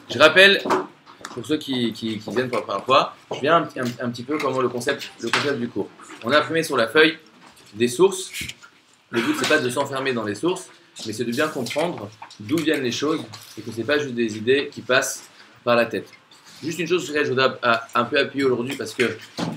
Je rappelle, pour ceux qui viennent pour la première fois, je viens un petit peu comment le concept du cours. On a imprimé sur la feuille des sources. Le but, c'est pas de s'enfermer dans les sources, mais c'est de bien comprendre d'où viennent les choses et que c'est pas juste des idées qui passent par la tête. Juste une chose sur laquelle je voudrais un peu appuyer aujourd'hui parce que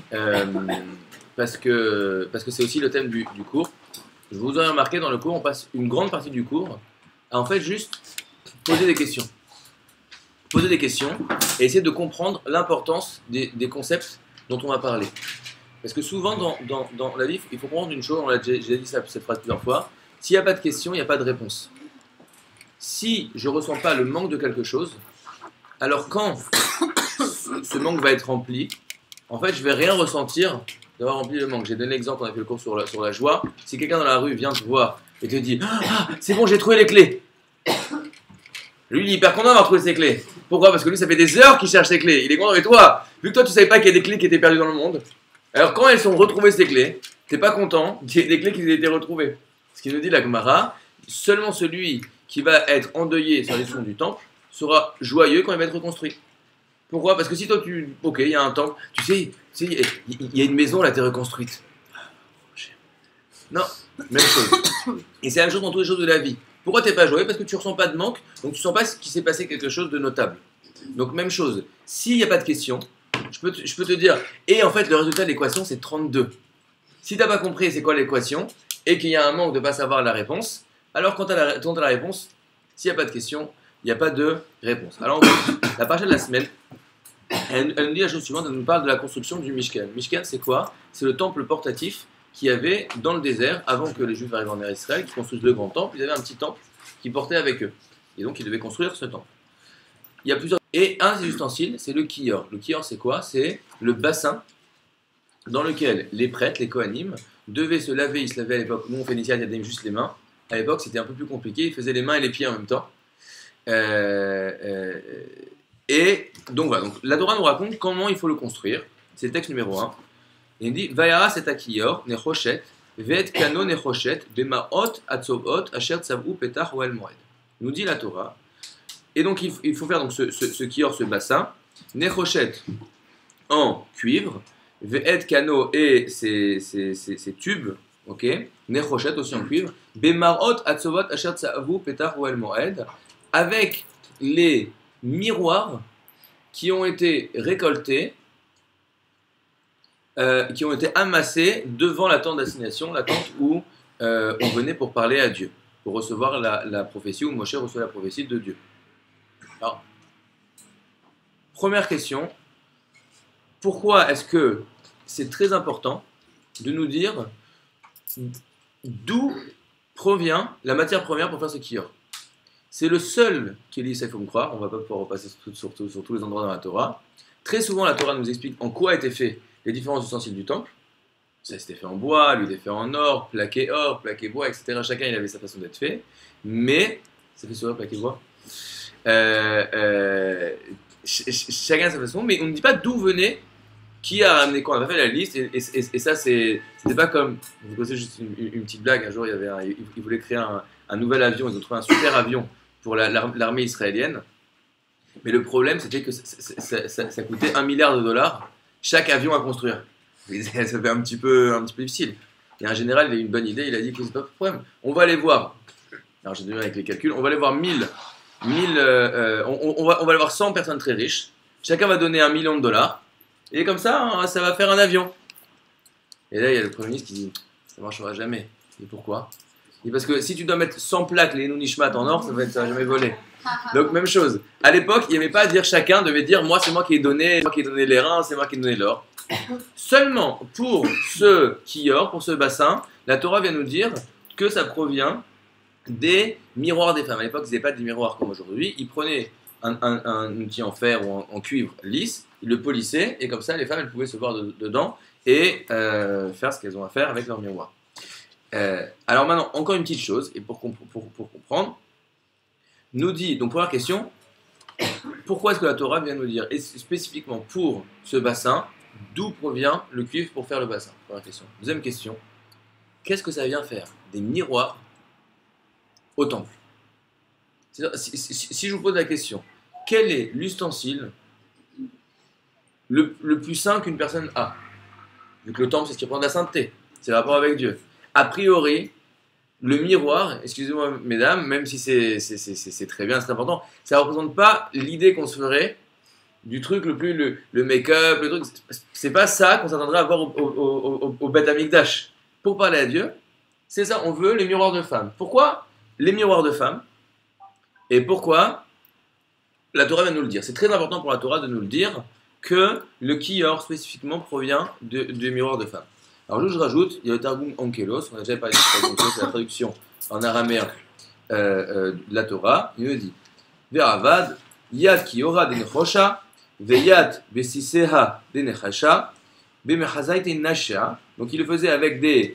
c'est aussi le thème du cours. Je vous ai remarqué dans le cours, on passe une grande partie du cours à en fait juste poser des questions. Poser des questions et essayer de comprendre l'importance des concepts dont on va parler. Parce que souvent dans la vie, il faut comprendre une chose, on l'a déjà dit cette phrase plusieurs fois, s'il n'y a pas de question, il n'y a pas de réponse. Si je ne ressens pas le manque de quelque chose, alors quand ce manque va être rempli, en fait, je ne vais rien ressentir d'avoir rempli le manque. J'ai donné l'exemple, on a fait le cours sur la joie. Si quelqu'un dans la rue vient te voir et te dit « Ah, c'est bon, j'ai trouvé les clés !» Lui, il est hyper content d'avoir trouvé ses clés. Pourquoi? Parce que lui, ça fait des heures qu'il cherche ses clés. Il est content. Et toi, vu que toi, tu ne savais pas qu'il y a des clés qui étaient perdues dans le monde, alors quand elles sont retrouvées, ces clés, tu n'es pas content qu'il y ait des clés qui aient été retrouvées. Ce qui nous dit la Gemara, seulement celui qui va être endeuillé sur les fonds du temple sera joyeux quand il va être reconstruit. Pourquoi? Parce que si toi, ok, il y a un temple, tu sais, il y a une maison, là, tu es reconstruite. Non, même chose. Et c'est la même chose dans toutes les choses de la vie. Pourquoi tu n'es pas joyeux? Parce que tu ne ressens pas de manque, donc tu ne sens pas qu'il s'est passé quelque chose de notable. Donc même chose, s'il n'y a pas de question, je peux te dire, et en fait le résultat de l'équation c'est 32. Si tu n'as pas compris c'est quoi l'équation, et qu'il y a un manque de ne pas savoir la réponse, alors quand tu as la réponse, s'il n'y a pas de question, il n'y a pas de réponse. Alors la paracha de la semaine, elle nous dit la chose suivante, elle nous parle de la construction du Mishkan. Mishkan c'est quoi? C'est le temple portatif qu'il y avait dans le désert avant que les Juifs arrivent en Israël, qui construisent le grand temple. Ils avaient un petit temple qui portait avec eux. Et donc ils devaient construire ce temple. Il y a plusieurs. Et un des ustensiles, c'est le kior. Le kior, c'est quoi? C'est le bassin dans lequel les prêtres, les kohanim, devaient se laver. Ils se lavaient à l'époque. Nous, on fait initial, il y a juste les mains. À l'époque, c'était un peu plus compliqué. Ils faisaient les mains et les pieds en même temps. Et donc voilà. Donc, la Torah nous raconte comment il faut le construire. C'est le texte numéro 1. Il dit Vayara c'est à kior, nechoshet, vet kano nechoshet, bemaot atzovot, asher tsavu petach ou el moed. Nous dit la Torah. Et donc il faut faire donc ce kior, ce bassin, nechoshet en cuivre, ve'et kano et ces tubes, ok, nechoshet aussi en cuivre, bemarot atzovot asher tsavu petach ou el moed, avec les miroirs qui ont été récoltés, qui ont été amassés devant la tente d'assignation, la tente où on venait pour parler à Dieu, pour recevoir la prophétie, où Moshe reçoit la prophétie de Dieu. Alors, première question, pourquoi est-ce que c'est très important de nous dire d'où provient la matière première pour faire ce kior? C'est le seul qui dit ça, il faut me croire, on ne va pas pouvoir repasser sur tous les endroits dans la Torah. Très souvent, la Torah nous explique en quoi étaient faits les différents ustensiles du temple. Ça c'était fait en bois, lui était fait en or, plaqué bois, etc. Chacun il avait sa façon d'être fait, mais ça fait sourire plaqué bois. Chacun a sa façon, mais on ne dit pas d'où venait, qui a ramené quoi. On a fait la liste, et ça c'était pas comme, vous connaissez juste une petite blague, un jour ils voulaient créer un nouvel avion, ils ont trouvé un super avion pour l'armée israélienne, mais le problème c'était que ça coûtait $1 milliard chaque avion à construire. Ça fait un petit peu difficile. Et un général il a eu une bonne idée, il a dit que c'est pas de problème, on va aller voir, alors j'ai donné avec les calculs, on va aller voir 1000 on va aller voir 100 personnes très riches, chacun va donner $1 million, et comme ça, hein, ça va faire un avion. Et là, il y a le Premier ministre qui dit, ça ne marchera jamais. Et pourquoi? Il dit, parce que si tu dois mettre 100 plaques, les Nishmat en or, ça va jamais voler. Donc, même chose. À l'époque, il n'y avait pas à dire, chacun devait dire, moi, c'est moi qui ai donné les reins, c'est moi qui ai donné l'or. Seulement, pour ce kior, pour ce bassin, la Torah vient nous dire que ça provient des miroirs des femmes. À l'époque, ils n'avaient pas des miroirs comme aujourd'hui. Ils prenaient un outil en fer ou en cuivre lisse, ils le polissaient, et comme ça, les femmes, elles pouvaient se voir dedans et faire ce qu'elles ont à faire avec leur miroir. Alors maintenant, encore une petite chose, et pour comprendre, nous dit, donc première question, pourquoi est-ce que la Torah vient nous dire, et spécifiquement pour ce bassin, d'où provient le cuivre pour faire le bassin? Première question. Deuxième question, qu'est-ce que ça vient faire? Des miroirs au temple. Si je vous pose la question, quel est l'ustensile le plus saint qu'une personne a? Vu que le temple, c'est ce qui représente la sainteté, c'est le rapport avec Dieu. A priori, le miroir, excusez-moi mesdames, même si c'est très bien, c'est important, ça ne représente pas l'idée qu'on se ferait du truc le make-up, le truc. C'est pas ça qu'on s'attendrait à voir au Beth Amikdash. Pour parler à Dieu, c'est ça, on veut les miroirs de femmes. Pourquoi les miroirs de femmes? Et pourquoi la Torah va nous le dire? C'est très important pour la Torah de nous le dire que le kior spécifiquement provient de miroirs de femmes. Alors je rajoute, il y a le Targum Onkelos, on a déjà parlé de Targum Onkelos, c'est la traduction en araméen de la Torah. Il nous dit Veravad, Yad Kiora de Nechosha, Veyat Besiseha de Nechasha, Bemechazait Nasha. Donc il le faisait avec des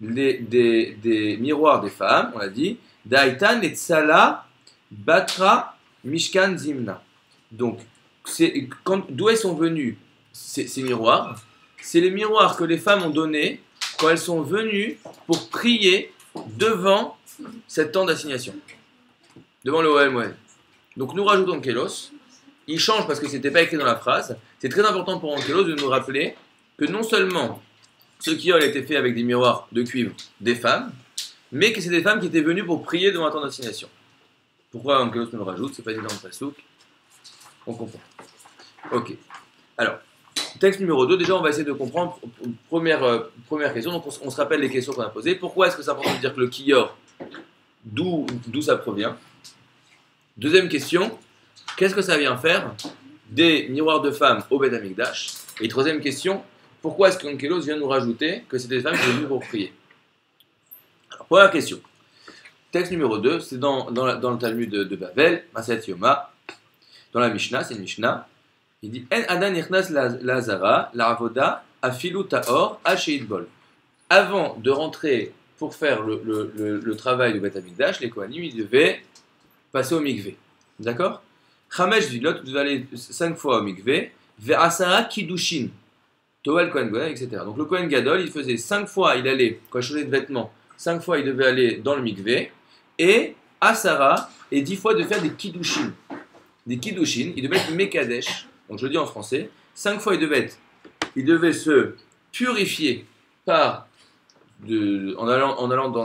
miroirs des femmes, on l'a dit, Daitan et Tsala Batra Mishkan Zimna. Donc, d'où elles sont venus ces miroirs? C'est les miroirs que les femmes ont donnés quand elles sont venues pour prier devant cette tente d'assignation, devant le Ohel Moed. Donc nous rajoutons Kélos. Il change parce que ce n'était pas écrit dans la phrase. C'est très important pour Kélos de nous rappeler que non seulement ce qui a été fait avec des miroirs de cuivre des femmes, mais que c'est des femmes qui étaient venues pour prier devant la tente d'assignation. Pourquoi Onkelos nous le rajoute? C'est pas évident dans le Passouk. On comprend. Ok. Alors, texte numéro 2, déjà on va essayer de comprendre. Première question, donc on se rappelle les questions qu'on a posées. Pourquoi est-ce que c'est important de dire que le kior, d'où ça provient? Deuxième question, qu'est-ce que ça vient faire des miroirs de femmes au Beth Amikdash? Et troisième question, pourquoi est-ce qu'Onkelos vient nous rajouter que c'est des femmes qui sont venues pour prier? Alors, première question. Texte numéro 2, c'est dans le Talmud de Bavel, Maset Yoma, dans la Mishnah, c'est une Mishnah. Il dit En Adan Ichnas Lazara, la Avoda, Afilu Taor, Bol. Avant de rentrer pour faire le travail du Beth Amikdash, les Kohanim, ils devaient passer au mikvé. D'accord? Chamesh Vilot, vous devez aller 5 fois au mikvé, Ve'asara Kiddushin, Toel Kohen Gadol, etc. Donc le Kohen Gadol, il faisait 5 fois, il allait, quand il changeait de vêtements, 5 fois il devait aller dans le mikvé, et Asara, et 10 fois de faire des Kiddushin. Des Kiddushin, il devait être Mekadesh, donc je le dis en français, 5 fois il devait se purifier en allant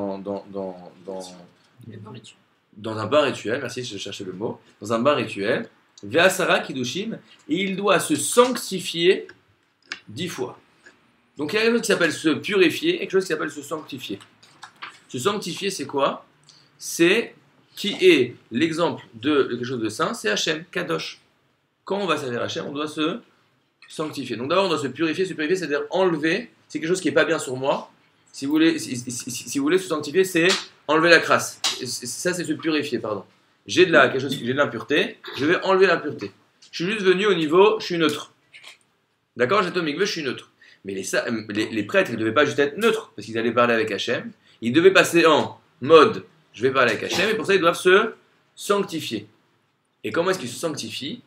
dans un bain rituel, merci, je cherchais le mot, dans un bain rituel, Ve'asara Kiddushin, et il doit se sanctifier 10 fois. Donc il y a quelque chose qui s'appelle se purifier et quelque chose qui s'appelle se sanctifier. Se sanctifier, c'est quoi? C'est qui est l'exemple de quelque chose de saint, c'est Hachem, Kadosh. Quand on va servir Hachem, on doit se sanctifier. Donc d'abord, on doit se purifier, c'est-à-dire enlever, c'est quelque chose qui n'est pas bien sur moi. Si vous voulez se sanctifier, c'est enlever la crasse. Ça, c'est se purifier, pardon. J'ai de l'impureté, je vais enlever l'impureté. Je suis juste venu au niveau, je suis neutre. D'accord, j'étais au mikveh, je suis neutre. Mais les prêtres, ils ne devaient pas juste être neutres, parce qu'ils allaient parler avec Hachem. Ils devaient passer en mode, je vais parler avec Hachem, et pour ça, ils doivent se sanctifier. Et comment est-ce qu'ils se sanctifient?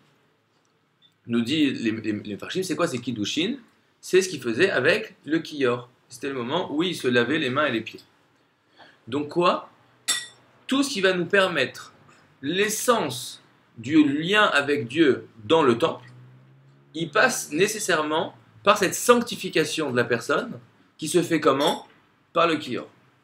Nous dit les Farshim, c'est quoi? C'est Kiddushin. C'est ce qu'ils faisaient avec le Kior. C'était le moment où ils se lavaient les mains et les pieds. Donc quoi? Tout ce qui va nous permettre l'essence du lien avec Dieu dans le temple, il passe nécessairement par cette sanctification de la personne qui se fait comment? Par le Kior.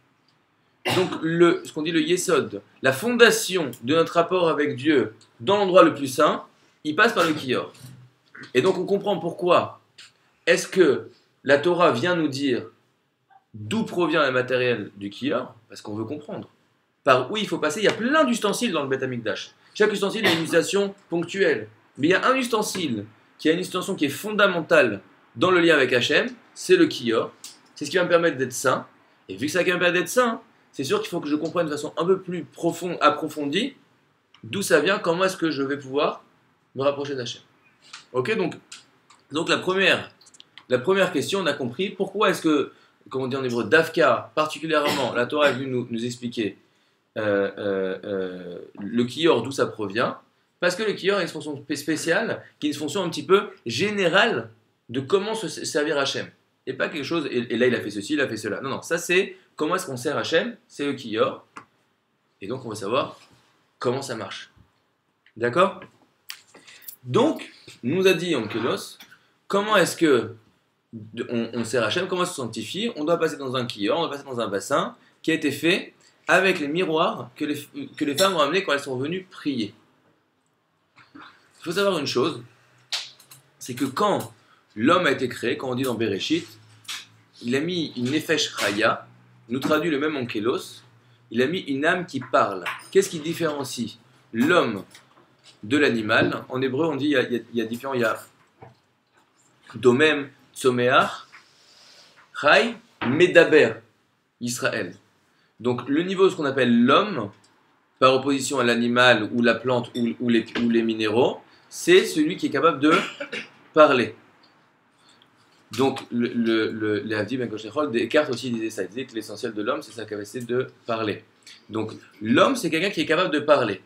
Donc ce qu'on dit le Yesod, la fondation de notre rapport avec Dieu dans l'endroit le plus saint, il passe par le Kior. Et donc on comprend pourquoi est-ce que la Torah vient nous dire d'où provient le matériel du Kior, parce qu'on veut comprendre. Par où il faut passer, il y a plein d'ustensiles dans le Beth Amikdash. Chaque ustensile a une utilisation ponctuelle. Mais il y a un ustensile qui a une utilisation qui est fondamentale dans le lien avec Hachem, c'est le Kior. C'est ce qui va me permettre d'être saint. Et vu que ça va me permettre d'être saint, c'est sûr qu'il faut que je comprenne de façon un peu plus profonde, approfondie, d'où ça vient, comment est-ce que je vais pouvoir me rapprocher d'Hachem. Ok, donc la première question, on a compris pourquoi est-ce que, comme on dit en hébreu, Davka, particulièrement, la Torah est venue nous expliquer le Kior, d'où ça provient. Parce que le Kior a une fonction spéciale, qui est une fonction un petit peu générale de comment se servir Hachem. Et pas quelque chose, et là il a fait ceci, il a fait cela. Non, ça c'est comment est-ce qu'on sert Hachem, c'est le Kior. Et donc on va savoir comment ça marche. D'accord? Donc, nous a dit Onkelos, comment est-ce que on sert Hachem, comment est-ce qu'on sanctifie? On doit passer dans un kior, on doit passer dans un bassin qui a été fait avec les miroirs que les femmes ont amenés quand elles sont venues prier. Il faut savoir une chose, c'est que quand l'homme a été créé, quand on dit dans Bereshit, il a mis une nefesh chaya, nous traduit le même Onkelos, il a mis une âme qui parle. Qu'est-ce qui différencie l'homme de l'animal? En hébreu, on dit il y a différents, il y a domem, tsomeach, chai, medaber, Israël. Donc le niveau de ce qu'on appelle l'homme, par opposition à l'animal ou la plante ou les minéraux, c'est celui qui est capable de parler. Donc les Havdi Ben Koshechol, Descartes aussi disait ça, il disait que l'essentiel de l'homme c'est sa capacité de parler. Donc l'homme c'est quelqu'un qui est capable de parler.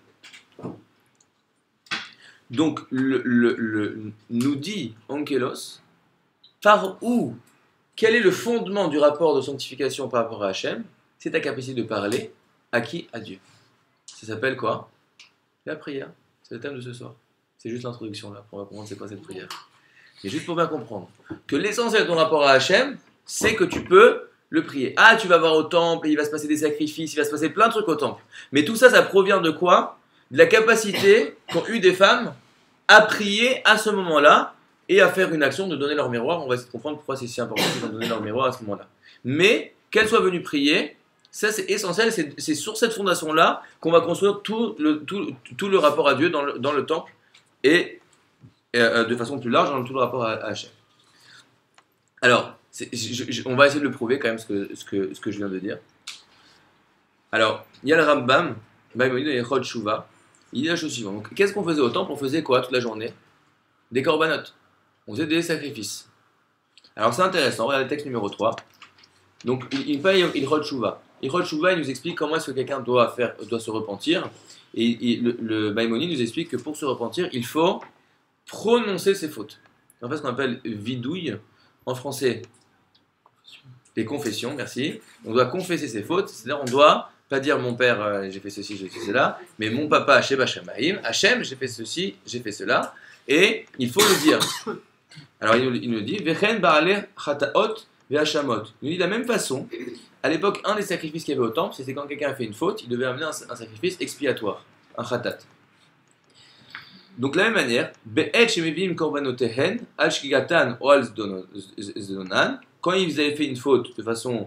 Donc nous dit Onkelos, par où, quel est le fondement du rapport de sanctification par rapport à Hachem? C'est ta capacité de parler. À qui? À Dieu. Ça s'appelle quoi? La prière. C'est le thème de ce soir. C'est juste l'introduction là, on va comprendre c'est quoi cette prière. Et juste pour bien comprendre que l'essentiel de ton rapport à Hachem, c'est que tu peux le prier. Ah, tu vas voir au temple, et il va se passer des sacrifices, il va se passer plein de trucs au temple. Mais tout ça, ça provient de quoi? De la capacité qu'ont eu des femmes à prier à ce moment-là et à faire une action de donner leur miroir. On va essayer de comprendre pourquoi c'est si important de donner leur miroir à ce moment-là. Mais qu'elles soient venues prier, ça c'est essentiel, c'est sur cette fondation-là qu'on va construire tout le rapport à Dieu dans le temple et de façon plus large dans tout le rapport à Hachem. Alors, on va essayer de le prouver quand même ce que je viens de dire. Alors, il y a le Rambam, Maïmonide et Chod Shuvah, il dit la chose suivante. Donc, qu'est-ce qu'on faisait au temple? On faisait quoi toute la journée? Des corbanotes. On faisait des sacrifices. Alors c'est intéressant, regardez le texte numéro 3. Donc il paye Ilchot Shuvah. Ilchot Shuvah, il nous explique comment est-ce que quelqu'un doit se repentir. Et le Maïmonide nous explique que pour se repentir, il faut prononcer ses fautes. En fait, ce qu'on appelle vidouille, en français, les confessions, merci. On doit confesser ses fautes, c'est-à-dire on doit pas dire mon père, j'ai fait ceci, j'ai fait cela, mais mon papa, Sheba Shamaim, Hachem, j'ai fait ceci, j'ai fait cela, et il faut le dire. Alors il nous dit, Vechen Baale Chataot Ve'Hashamot. Il nous dit de la même façon, à l'époque, un des sacrifices qu'il y avait au temple, c'était quand quelqu'un a fait une faute, il devait amener un sacrifice expiatoire, un Chatat. Donc de la même manière, Be'et Shemevim Korbanotehen, Al Shkigatan ou Al Zdonan, quand ils avaient fait une faute de façon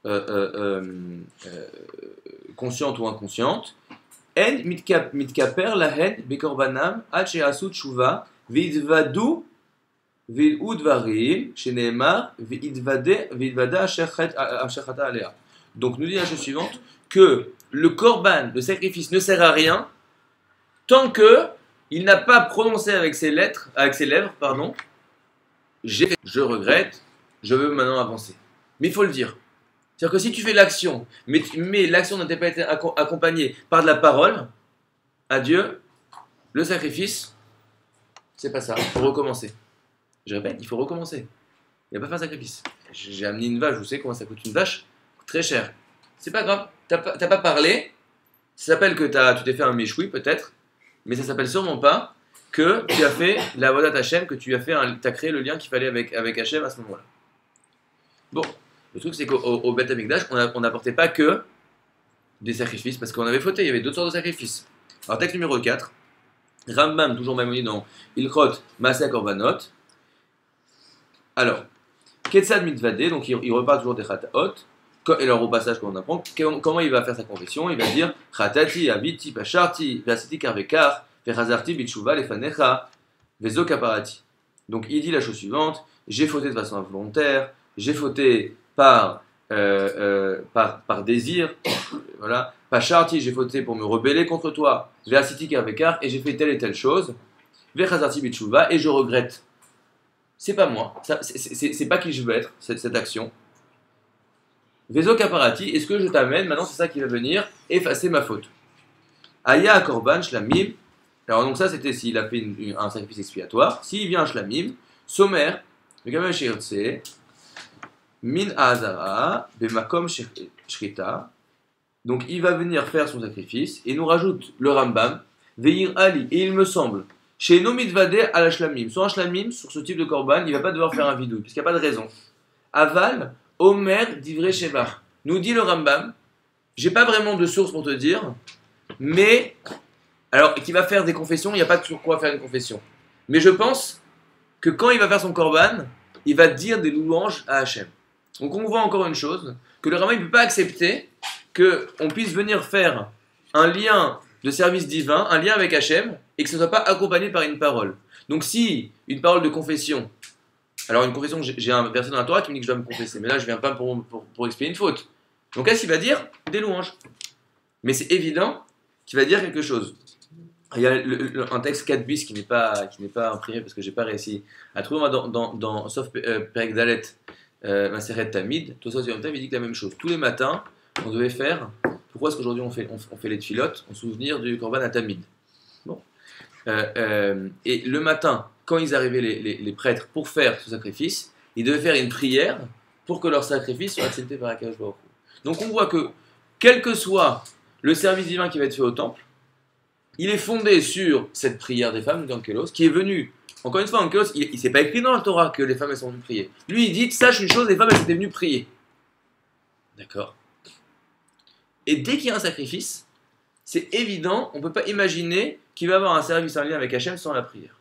consciente ou inconsciente, En mitkaper lahen bekorbanam ad she'asu tshuva v'idvadu v'udvarim sheneemar v'idvada asher chata alea. Donc nous dit la chose suivante, que le korban, le sacrifice ne sert à rien tant que il n'a pas prononcé avec ses lèvres, je regrette, je veux maintenant avancer. Mais il faut le dire. C'est-à-dire que si tu fais l'action, mais l'action n'a pas été accompagnée par de la parole à Dieu, le sacrifice, c'est pas ça. Il faut recommencer. Je répète, il faut recommencer. Il n'y a pas fait un sacrifice. J'ai amené une vache, vous savez comment ça coûte une vache? Très cher. C'est pas grave, t'as pas parlé, ça s'appelle que tu t'es fait un méchoui peut-être, mais ça s'appelle sûrement pas que tu as fait la vodat Hachem, que tu as créé le lien qu'il fallait avec Hachem à ce moment-là. Bon. Le truc, c'est qu'au Beth Amikdash, on n'apportait pas que des sacrifices, parce qu'on avait fauté, il y avait d'autres sortes de sacrifices. Alors, texte numéro 4, Rambam, toujours Maïmonide dans Ilchot Maaseh Korbanot. Alors, Ketzad Mitvadeh, donc il repart toujours des Chataot, et alors au passage, quand on apprend, comment il va faire sa confession? Il va dire Chatati, Abiti, Pasharti, Vasiti Karvekar, Vechazarti, Bitshuva, Lefanecha, Vezo Kaparati. Donc, il dit la chose suivante, j'ai fauté de façon involontaire, j'ai fauté par désir, voilà. Pasharti, j'ai fauté pour me rebeller contre toi. Ve'asiti karvekar, et j'ai fait telle et telle chose. Ve'chazarti bitshuva, et je regrette. C'est pas moi, c'est pas qui je veux être, cette action. Vezo kaparati, est-ce que je t'amène, maintenant c'est ça qui va venir, effacer ma faute. Aya korban shlamim, alors donc ça c'était s'il a fait un sacrifice expiatoire. S'il vient un shlamim, sommaire, le gamin shirtse, Min Azara, Bemakom Shrita. Donc il va venir faire son sacrifice et nous rajoute le Rambam, Veir Ali, et il me semble Chez Nomidvade à la shlamim. Sur un shlamim, sur ce type de korban, il ne va pas devoir faire un vidouille, parce qu'il n'y a pas de raison. Aval, Omer, divrei shevach. Nous dit le Rambam, j'ai pas vraiment de source pour te dire, mais, alors, qui va faire des confessions, il n'y a pas sur quoi faire une confession. Mais je pense que quand il va faire son korban, il va dire des louanges à Hachem. Donc on voit encore une chose, que le Rambam ne peut pas accepter qu'on puisse venir faire un lien de service divin, un lien avec Hachem, et que ce ne soit pas accompagné par une parole. Donc si une parole de confession, alors une confession, j'ai un verset dans la Torah qui me dit que je dois me confesser, mais là je ne viens pas pour expier une faute. Donc qu'est-ce qu'il va dire? Des louanges. Mais c'est évident qu'il va dire quelque chose. Il y a un texte 4 bis qui n'est pas imprimé parce que je n'ai pas réussi à trouver sauf Perek Dalet, Maseret Tamid, tout ça il dit que la même chose. Tous les matins, on devait faire. Pourquoi est-ce qu'aujourd'hui on fait les tfilotes en souvenir du Korban à Tamid? Bon. Et le matin, quand ils arrivaient les prêtres pour faire ce sacrifice, ils devaient faire une prière pour que leur sacrifice soit accepté par Akadosh Baruch Hu. Donc on voit que, quel que soit le service divin qui va être fait au temple, il est fondé sur cette prière des femmes d'Ankelos, qui est venue, encore une fois, Ankelos, il ne s'est pas écrit dans la Torah que les femmes elles sont venues prier. Lui il dit, sache une chose, les femmes elles étaient venues prier. D'accord. Et dès qu'il y a un sacrifice, c'est évident, on ne peut pas imaginer qu'il va y avoir un service en lien avec Hachem sans la prière.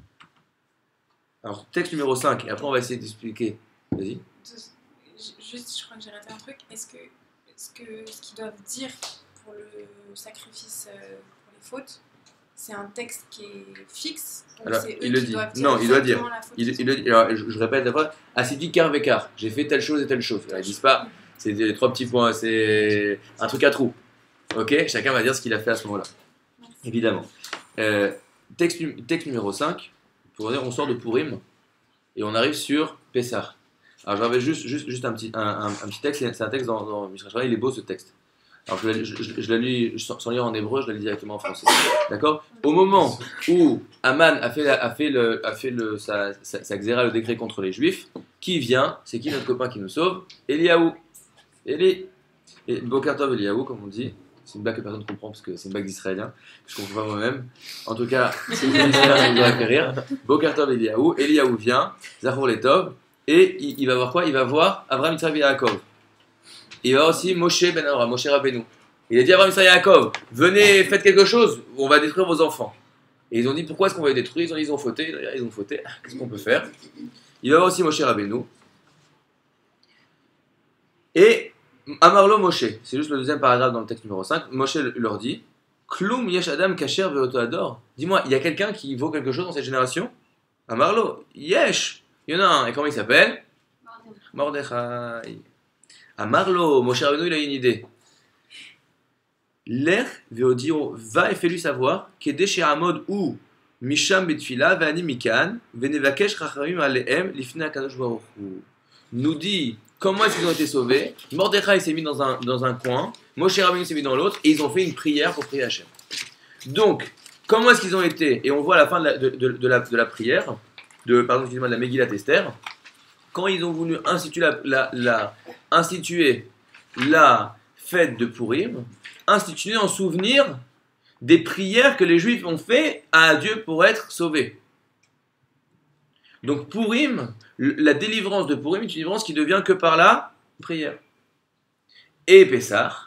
Alors, texte numéro 5, et après on va essayer d'expliquer. Vas-y. Juste, je crois que j'ai raté un truc. Est-ce qu'ils doivent dire pour le sacrifice pour les fautes, c'est un texte qui est fixe? Alors, il le dit. Non, il doit dire. Il le dit. Alors, je répète la fois. Ah, c'est dit car vécar. J'ai fait telle chose et telle chose. Alors, ils disent pas. C'est les 3 petits points. C'est un truc à trous. Ok. Chacun va dire ce qu'il a fait à ce moment-là. Évidemment. Texte numéro 5. Pour dire, on sort de Purim et on arrive sur Pessah. Alors, j'avais juste un petit texte. C'est un texte dans Mishra Shara. Il est beau ce texte. Alors je la lis sans lire en hébreu, je la lis directement en français. D'accord? Au moment où Aman a fait sa xéra, le décret contre les Juifs, qui vient? C'est qui notre copain qui nous sauve? Eliaou. Bokartov Eliaou, comme on dit. C'est une blague que personne ne comprend parce que c'est une blague d'Israélien, que je ne comprends pas moi-même. En tout cas, c'est une blague ça vous aurait fait rire. Bokartov Eliaou. Eliaou vient, Zachor Letov, et il va voir quoi? Il va voir Abraham Yitzhak Yaakov. Il va aussi Moshe Ben Avraham, Moshe Rabbeinu. Il a dit à Abraham Yitzhak Yaakov, venez, faites quelque chose, on va détruire vos enfants. Et ils ont dit, pourquoi est-ce qu'on va les détruire? Ils ont fauté, qu'est-ce qu'on peut faire? Il va voir aussi Moshe Rabbeinu. Et Amarlo Moshe, c'est juste le deuxième paragraphe dans le texte numéro 5, Moshe leur dit, Kloum yesh adam kasher ve'oto ador. Dis-moi, il y a quelqu'un qui vaut quelque chose dans cette génération? Amarlo, yesh. Il y en a un, et comment il s'appelle? Mordechai. À Marlo, Moshe Rabbeinu, il a une idée. L'air veodiro va et fais-lui savoir qu'est chez Amod ou Misham betfila ve'ani mikan ve'nevakesh rachamim alehem lifnei Akadosh Baruch Hu. Nous dit comment est-ce qu'ils ont été sauvés. Mordechai s'est mis dans un coin, Moshe Rabbeinu s'est mis dans l'autre, et ils ont fait une prière pour prier Hachem. Donc, comment est-ce qu'ils ont été? Et on voit à la fin de la prière, de la Megillat Esther, quand ils ont voulu instituer la fête de Purim, instituer en souvenir des prières que les Juifs ont fait à Dieu pour être sauvés. Donc Purim, la délivrance de Purim est une délivrance qui ne devient que par la prière. Et Pessah,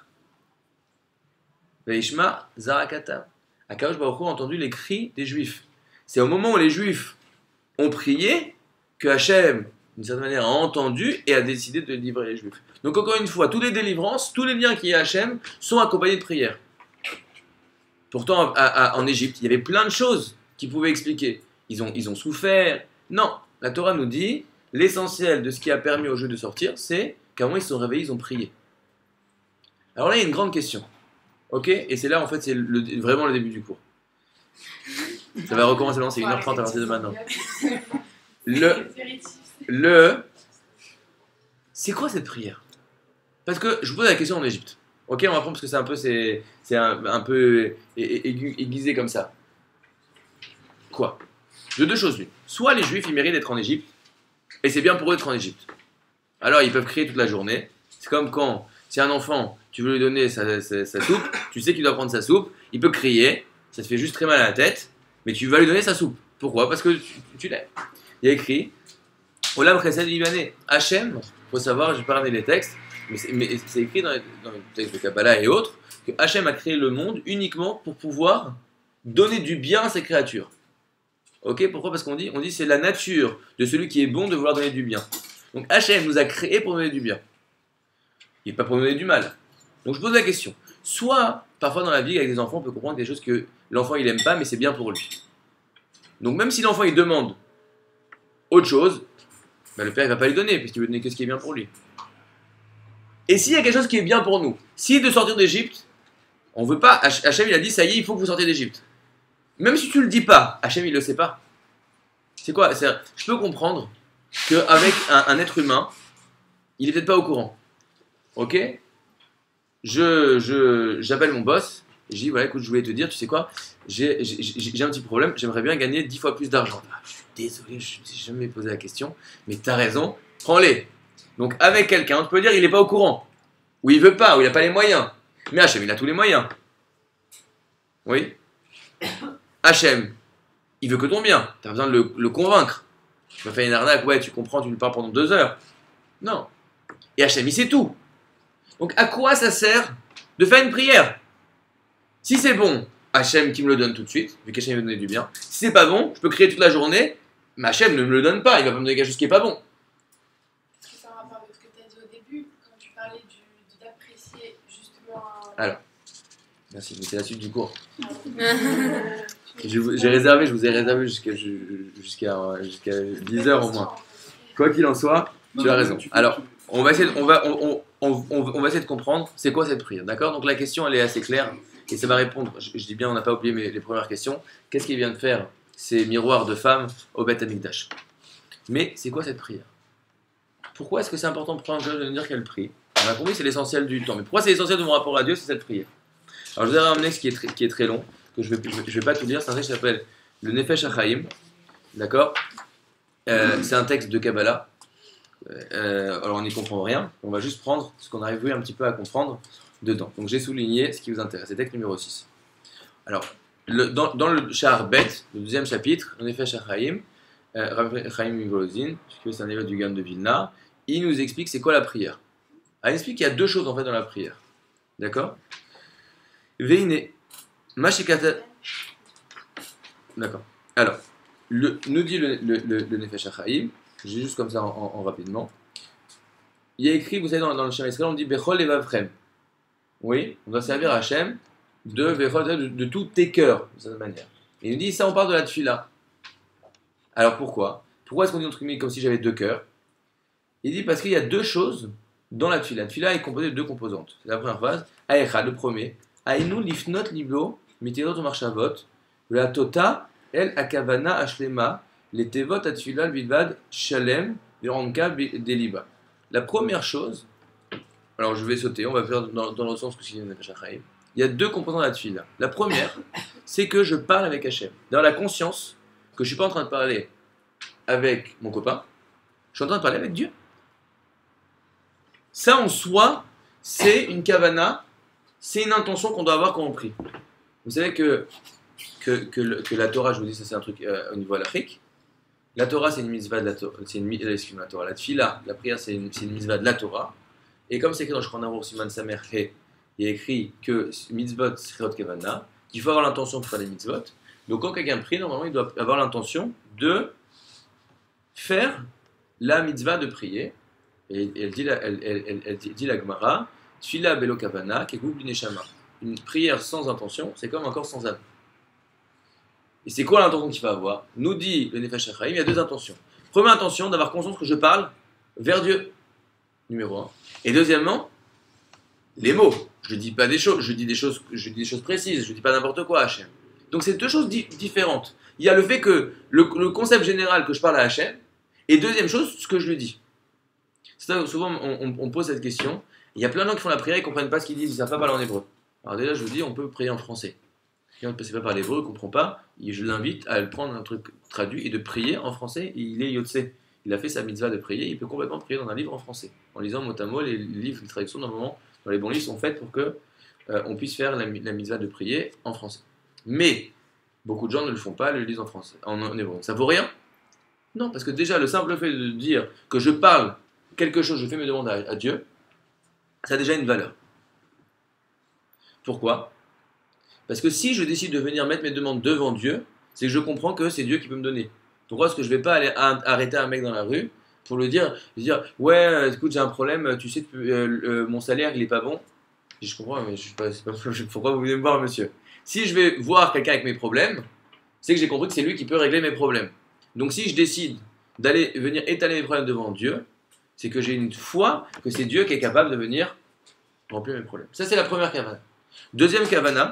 Veishma Zarakata. Akadosh Baruch Hu a entendu les cris des Juifs. C'est au moment où les Juifs ont prié que Hachem, d'une certaine manière, a entendu et a décidé de délivrer les Juifs. Donc encore une fois, toutes les délivrances, tous les liens qu'il y a à Hachem sont accompagnés de prières. Pourtant, en Égypte, il y avait plein de choses qui pouvaient expliquer. Ils ont souffert. Non, la Torah nous dit, l'essentiel de ce qui a permis aux Juifs de sortir, c'est qu'à un moment ils se sont réveillés, ils ont prié. Alors là, il y a une grande question. Ok? Et c'est là, en fait, c'est vraiment le début du cours. Ça va recommencer, c'est 1h30 à partir de maintenant. C'est quoi cette prière? Parce que je vous pose la question en Égypte. Ok, on va prendre parce que c'est un peu aiguisé comme ça. Quoi? De deux choses l'une. Soit les Juifs ils méritent d'être en Égypte et c'est bien pour eux d'être en Égypte. Alors ils peuvent crier toute la journée. C'est comme quand si un enfant tu veux lui donner sa soupe, tu sais qu'il doit prendre sa soupe, il peut crier, ça te fait juste très mal à la tête mais tu vas lui donner sa soupe. Pourquoi? Parce que tu l'aimes. Il y a écrit Olam Chesed Libané. Hachem, il faut savoir, je vais pas ramener les textes, mais c'est écrit dans les textes de Kabbalah et autres, que Hachem a créé le monde uniquement pour pouvoir donner du bien à ses créatures. Ok? Pourquoi? Parce qu'on dit c'est la nature de celui qui est bon de vouloir donner du bien. Donc Hachem nous a créés pour donner du bien. Il n'est pas pour donner du mal. Donc je pose la question. Soit, parfois dans la vie, avec des enfants, on peut comprendre des choses que l'enfant il aime pas, mais c'est bien pour lui. Donc même si l'enfant il demande autre chose, bah, le père il va pas lui donner, puisqu'il veut donner que ce qui est bien pour lui. Et s'il y a quelque chose qui est bien pour nous, si de sortir d'Égypte, on veut pas, Hachem il a dit ça y est, il faut que vous sortiez d'Égypte. Même si tu le dis pas, Hachem il le sait pas. C'est quoi? Je peux comprendre qu'avec un être humain, il est peut-être pas au courant. Ok? J'appelle mon boss, je dis voilà écoute je voulais te dire, tu sais quoi, j'ai un petit problème, j'aimerais bien gagner 10 fois plus d'argent. Ah, je suis désolé, je ne me suis jamais posé la question, mais t'as raison, prends-les. Donc avec quelqu'un, tu peux dire il n'est pas au courant, ou il veut pas, ou il n'a pas les moyens. Mais Hachem il a tous les moyens. Oui? Hachem, il veut que ton bien, tu as besoin de le convaincre. Tu vas faire une arnaque, ouais tu comprends, tu lui parles pendant 2 heures. Non. Et Hachem il sait tout. Donc à quoi ça sert de faire une prière? Si c'est bon, Hachem qui me le donne tout de suite, vu qu'Hachem me donne du bien. Si c'est pas bon, je peux crier toute la journée, mais Hachem ne me le donne pas, il va pas me donner quelque chose qui est pas bon. C'est en rapport avec ce que tu as dit au début, quand tu parlais d'apprécier justement... Alors, merci, mais c'est la suite du cours. Je vous ai réservé jusqu'à 10 heures au moins. Quoi qu'il en soit, tu as raison. Alors, on va essayer de comprendre c'est quoi cette prière, d'accord? Donc la question elle est assez claire et ça va répondre, je dis bien on n'a pas oublié les premières questions, qu'est-ce qu'il vient de faire ces miroirs de femmes au Beth Amikdash? Mais c'est quoi cette prière? Pourquoi est-ce que c'est important pour un de dire qu'elle prie? On a compris c'est l'essentiel du temps, mais pourquoi c'est l'essentiel de mon rapport à Dieu, c'est cette prière? Alors je vous ai ramené ce qui est très long, que je vais pas tout lire, c'est un texte qui s'appelle le Nefesh HaChaim, d'accord? C'est un texte de Kabbalah. Alors on n'y comprend rien, on va juste prendre ce qu'on arrive un petit peu à comprendre dedans. Donc j'ai souligné ce qui vous intéresse, c'est texte numéro 6. Alors, dans le Shahar Bet, le deuxième chapitre, en effet Shahar Chaim, Rabbi Chaim Volozhin, c'est un élève du Gaon de Vilna, il nous explique c'est quoi la prière. Il explique qu'il y a deux choses en fait dans la prière. D'accord? Veine, Mashikata. D'accord. Alors, nous dit le Nefesh HaChaim, j'ai juste comme ça en rapidement. Il y a écrit, vous savez, dans le Shema Israël, on dit Bechol Evavrem. Oui, on doit servir Hachem de tous tes cœurs, de cette manière. Et il nous dit, ça, on parle de la tfila. Alors pourquoi? Pourquoi est-ce qu'on dit entre guillemets comme si j'avais deux cœurs? Il dit parce qu'il y a deux choses dans la tfila. La tfila est composée de deux composantes. C'est la première phase. Aecha, le premier. Ainu lifnot liblo, mitirot marchavot, la tota, el akavana ashlema, les tevot atfila bilvad shalem, viranka deliba. La première chose, alors je vais sauter, on va faire dans l'autre sens que ce qu'il y a dans Shachaïm. Il y a deux composantes à la tfila. La première, c'est que je parle avec Hachem. Dans la conscience que je ne suis pas en train de parler avec mon copain, je suis en train de parler avec Dieu. Ça en soi, c'est une kavana, c'est une intention qu'on doit avoir quand on prie. Vous savez que la Torah, je vous dis, ça c'est un truc au niveau halachique. La Torah, c'est une mitzvah de la Torah. Excuse-moi, la Torah. La tfila, la prière, c'est une mitzvah de la Torah. Et comme c'est écrit dans Shulchan Aruch Siman Samer He, il y a écrit que mitzvot sechirot kavana, qu'il faut avoir l'intention pour faire des mitzvot. Donc quand quelqu'un prie, normalement, il doit avoir l'intention de faire la mitzvah de prier. Et elle dit la Gemara, tfila belo kavana, kegub bineshama. Une prière sans intention, c'est comme un corps sans âme. Et c'est quoi l'intention qu'il va avoir? Nous dit le Nefesh HaChaim, il y a deux intentions. Première intention, d'avoir conscience que je parle vers Dieu, numéro 1. Et deuxièmement, les mots. Je dis pas des choses, je dis des choses précises, je dis pas n'importe quoi à Hachem. Donc c'est deux choses différentes. Il y a le fait que le concept général que je parle à Hachem, et deuxième chose, ce que je lui dis. C'est ça, souvent on pose cette question. Il y a plein de gens qui font la prière et ne comprennent pas ce qu'ils disent, ils ne savent pas parler en hébreu. Alors déjà je vous dis, on peut prier en français. Quelqu'un ne sait pas parler hébreu, ne comprend pas, je l'invite à le prendre un truc traduit et de prier en français. Il est Yotse. Il a fait sa mitzvah de prier, il peut complètement prier dans un livre en français. En lisant mot à mot, les livres, les traductions, normalement, dans les bons livres, sont faites pour que on puisse faire la mitzvah de prier en français. Mais, Beaucoup de gens ne le font pas, le lisent en français, en hébreu. Ça vaut rien? Non, parce que déjà, le simple fait de dire que je parle quelque chose, je fais mes demandes à Dieu, ça a déjà une valeur. Pourquoi? Parce que si je décide de venir mettre mes demandes devant Dieu, c'est que je comprends que c'est Dieu qui peut me donner. Pourquoi est-ce que je ne vais pas aller arrêter un mec dans la rue pour lui dire ouais, écoute, j'ai un problème, tu sais, mon salaire, il n'est pas bon. Je comprends, mais je sais pas, pourquoi vous venez me voir, monsieur? Si je vais voir quelqu'un avec mes problèmes, c'est que j'ai compris que c'est lui qui peut régler mes problèmes. Donc si je décide d'aller venir étaler mes problèmes devant Dieu, c'est que j'ai une foi que c'est Dieu qui est capable de venir remplir mes problèmes. Ça, c'est la première kavana. Deuxième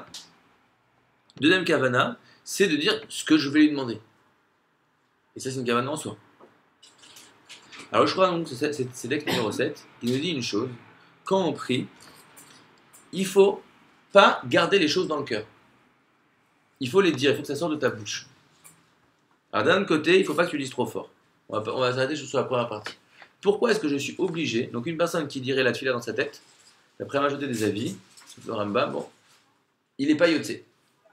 kavana, c'est de dire ce que je vais lui demander. Et ça, c'est une kavana en soi. Alors, je crois donc que c'est texte numéro 7. Il nous dit une chose. Quand on prie, il ne faut pas garder les choses dans le cœur. Il faut les dire, il faut que ça sorte de ta bouche. Alors, d'un autre côté, il ne faut pas que tu dises trop fort. On va s'arrêter sur la première partie. Pourquoi est-ce que je suis obligé, donc une personne qui dirait la tefila dans sa tête, d'après la majorité des avis, le Rambam, bon, il n'est pas yotzé.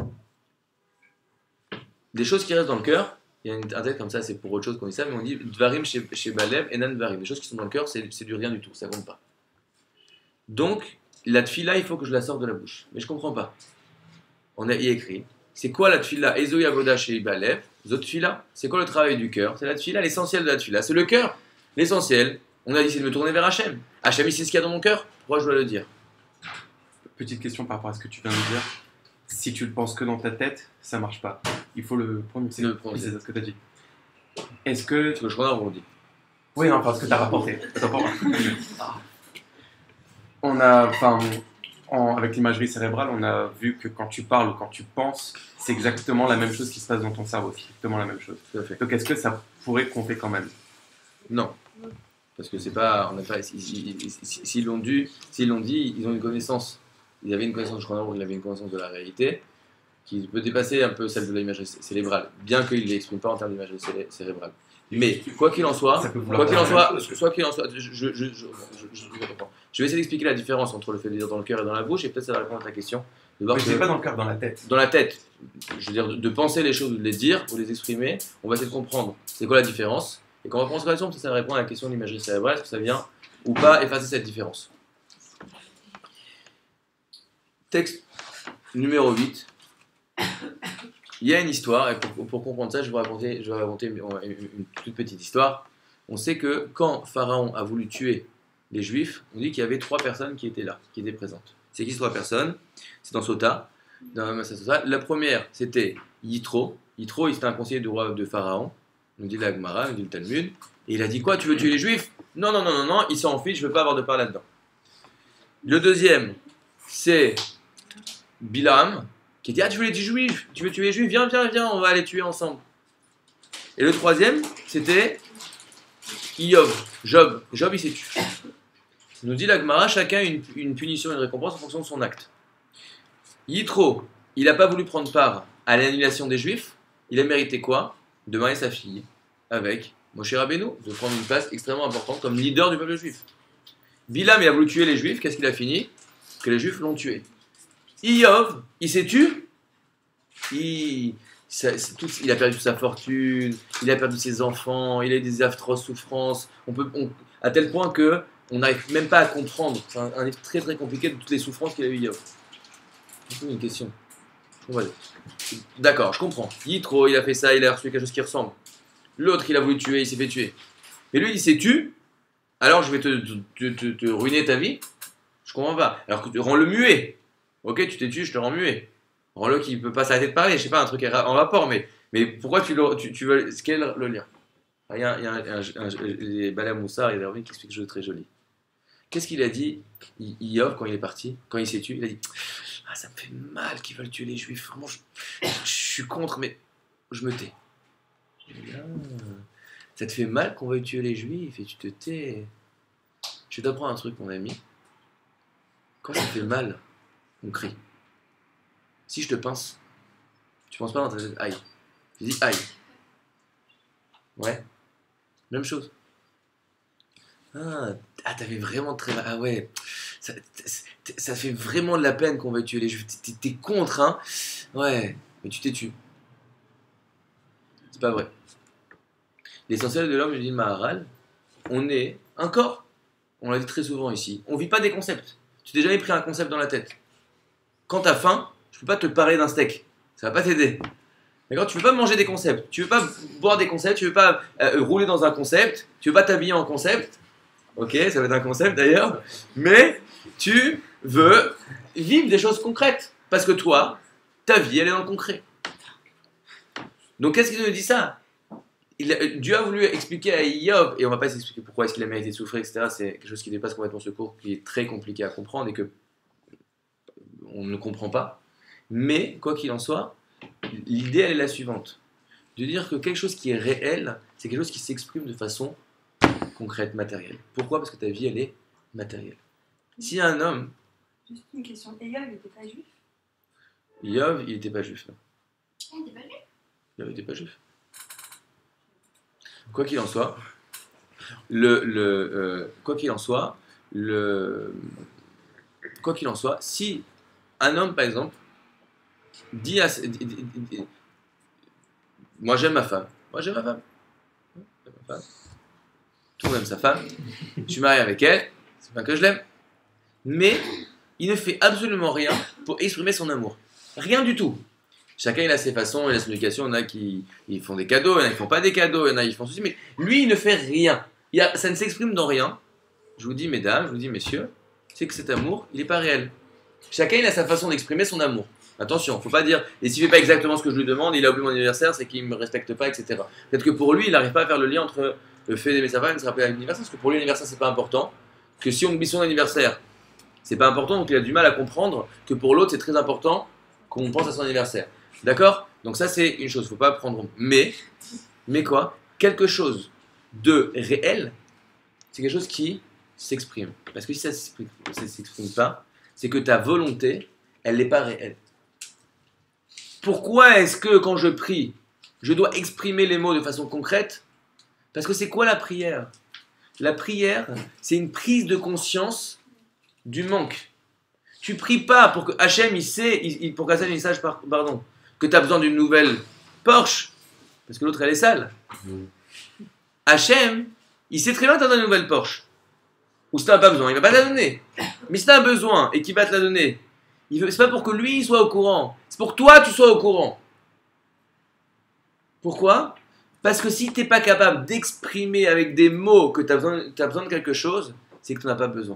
Des choses qui restent dans le cœur, il y a un texte comme ça, c'est pour autre chose qu'on dit ça, mais on dit Dvarim chez Balev et Nan Dvarim. Des choses qui sont dans le cœur, c'est du rien du tout, ça compte pas. Donc, la tefila, il faut que je la sorte de la bouche. Mais je comprends pas. On a y écrit. C'est quoi la tefila? Ezoï Avoda chez Balev. Zot tefila. C'est quoi le travail du cœur? C'est la tefila, l'essentiel de la tefila. C'est le cœur. L'essentiel. On a dit c'est de me tourner vers Hachem. Hachem, il sait ce qu'il y a dans mon cœur. Pourquoi je dois le dire? Petite question par rapport à ce que tu viens de dire. Si tu le penses que dans ta tête, ça marche pas. Il faut le prononcer. C'est ce que tu as dit. Est-ce que. Ce que je crois, on dit. Oui, non, parce que tu as rapporté. On a. Enfin. Avec l'imagerie cérébrale, on a vu que quand tu parles ou quand tu penses, c'est exactement la même chose qui se passe dans ton cerveau. Exactement la même chose. Tout à fait. Donc est-ce que ça pourrait compter quand même? Non. Parce que c'est pas. On n'a pas. S'ils l'ont dit, ils ont une connaissance. Il avait une connaissance, je crois, il avait une connaissance de la réalité qui peut dépasser un peu celle de l'imagerie cérébrale, bien qu'il ne l'exprime pas en termes d'imagerie cérébrale. Mais quoi qu'il en soit, je vais essayer d'expliquer la différence entre le fait de dire dans le cœur et dans la bouche, et peut-être ça va répondre à ta question. Mais c'est pas dans le cœur, dans la tête. Dans la tête, je veux dire, de penser les choses, de les dire ou les exprimer, on va essayer de comprendre c'est quoi la différence. Et quand on va prendre cette question, ça va répondre à la question de l'imagerie cérébrale, est-ce que ça vient ou pas effacer cette différence. Texte numéro 8. Il y a une histoire, et pour comprendre ça, je vais raconter une toute petite histoire. On sait que quand Pharaon a voulu tuer les Juifs, on dit qu'il y avait 3 personnes qui étaient là, qui étaient présentes. C'est qui ces 3 personnes? C'est dans Sota. La première, c'était Yitro. Yitro, il était un conseiller du roi de Pharaon, nous dit la Gemara, nous dit le Talmud. Et il a dit quoi? Tu veux tuer les Juifs? Non, il s'en fiche, je ne veux pas avoir de part là-dedans. Le deuxième, c'est Bilam, qui dit tu veux tuer les Juifs, viens, on va les tuer ensemble. Et le troisième, c'était Job, il s'est tué. Nous dit la Gemara, chacun a une punition et une récompense en fonction de son acte. Yitro, il n'a pas voulu prendre part à l'annulation des Juifs, il a mérité quoi? De marier sa fille avec Moshe Rabbeinu, de prendre une place extrêmement importante comme leader du peuple juif. Bilam, il a voulu tuer les Juifs, qu'est-ce qu'il a fini? Que les Juifs l'ont tué. Iyov, il s'est tué. Il a perdu toute sa fortune, il a perdu ses enfants, il a eu des atroces souffrances. À tel point que on n'arrive même pas à comprendre. C'est un livre très très compliqué de toutes les souffrances qu'il a eu Iyov. C'est une question. D'accord, je comprends. Yitro, il a fait ça, il a reçu quelque chose qui ressemble. L'autre, il a voulu tuer, il s'est fait tuer. Mais lui, il s'est tué. Alors je vais te ruiner ta vie. Je comprends pas. Alors que rends-le muet. Ok, tu t'es tué, je te rends muet. Rends-le qu'il ne peut pas s'arrêter de parler. Je sais pas, un truc en rapport. Mais pourquoi tu veux. Quel est le lien? Il y a les Bala Moussar et Darwin qui expliquent quelque chose de très joli. Qu'est-ce qu'il a dit Iyov quand il est parti, quand il s'est tué? Il a dit ça me fait mal qu'ils veulent tuer les Juifs. Vraiment, je suis contre, mais je me tais. Ça te fait mal qu'on veuille tuer les Juifs et tu te tais. Je vais t'apprendre un truc, mon ami. Quand ça fait mal, on crie. Si je te pince, tu penses pas dans ta tête aïe. Tu dis aïe. Ouais. Même chose. T'avais vraiment très mal. Ah ouais. Ça fait vraiment de la peine qu'on veuille tuer les Juifs. T'es contre, hein. Ouais. Mais tu t'es tué. pas vrai. L'essentiel de l'homme, je dis le Maharal, on est un corps. On l'a dit très souvent ici. On vit pas des concepts. Tu t'es jamais pris un concept dans la tête. Quand tu as faim, je peux pas te parler d'un steak. Ça va pas t'aider. D'accord? Tu veux pas manger des concepts. Tu veux pas boire des concepts. Tu veux pas rouler dans un concept. Tu veux pas t'habiller en concept. Ok, ça va être un concept d'ailleurs. Mais tu veux vivre des choses concrètes. Parce que toi, ta vie, elle est dans le concret. Donc qu'est-ce qu'il nous dit ça? Dieu a voulu expliquer à Iyov, et on va pas s'expliquer pourquoi est-ce qu'il a mérité de souffrir, etc. C'est quelque chose qui dépasse complètement ce cours, qui est très compliqué à comprendre et que on ne comprend pas. Mais, quoi qu'il en soit, l'idée elle est la suivante. De dire que quelque chose qui est réel, c'est quelque chose qui s'exprime de façon concrète, matérielle. Pourquoi? Parce que ta vie, elle est matérielle. Si un homme... Juste une question. Iyov, il n'était pas juif? Iyov, il n'était pas juif. Non. Il n'était pas juif? Iyov n'était pas juif. Quoi qu'il en soit, si un homme, par exemple, dit moi j'aime ma femme, tout le monde aime sa femme, je suis marié avec elle, c'est pas que je l'aime, mais il ne fait absolument rien pour exprimer son amour, rien du tout. Chacun il a ses façons, il a son éducation, il y en a qui ils font des cadeaux, il y en a qui font pas des cadeaux, il y en a qui font ceci, mais lui il ne fait rien. Ça ne s'exprime dans rien. Je vous dis mesdames, je vous dis messieurs, c'est que cet amour, il n'est pas réel. Chacun il a sa façon d'exprimer son amour. Attention, faut pas dire, et s'il fait pas exactement ce que je lui demande, il a oublié mon anniversaire, c'est qu'il me respecte pas, etc. Peut-être que pour lui, il n'arrive pas à faire le lien entre le fait d'aimer sa femme et de se rappeler à l'anniversaire, parce que pour lui l'anniversaire c'est pas important, que si on oublie son anniversaire, c'est pas important, donc il a du mal à comprendre que pour l'autre c'est très important qu'on pense à son anniversaire. D'accord? Donc ça c'est une chose, faut pas prendre. Mais quoi? Quelque chose de réel, c'est quelque chose qui s'exprime. Parce que si ça ne s'exprime pas, c'est que ta volonté, elle n'est pas réelle. Pourquoi est-ce que quand je prie, je dois exprimer les mots de façon concrète? Parce que c'est quoi la prière? La prière, c'est une prise de conscience du manque. Tu pries pas pour que Hachem pour qu'Hachem il sache pardon, que tu as besoin d'une nouvelle Porsche, parce que l'autre elle est sale. Hachem, il sait très bien que tu as une nouvelle Porsche. Ou si tu n'as pas besoin, il va pas te la donner. Mais si tu as un besoin et qu'il va te la donner, c'est pas pour que lui il soit au courant, c'est pour que toi tu sois au courant. Pourquoi? Parce que si tu n'es pas capable d'exprimer avec des mots que tu as besoin de quelque chose, c'est que tu n'en as pas besoin.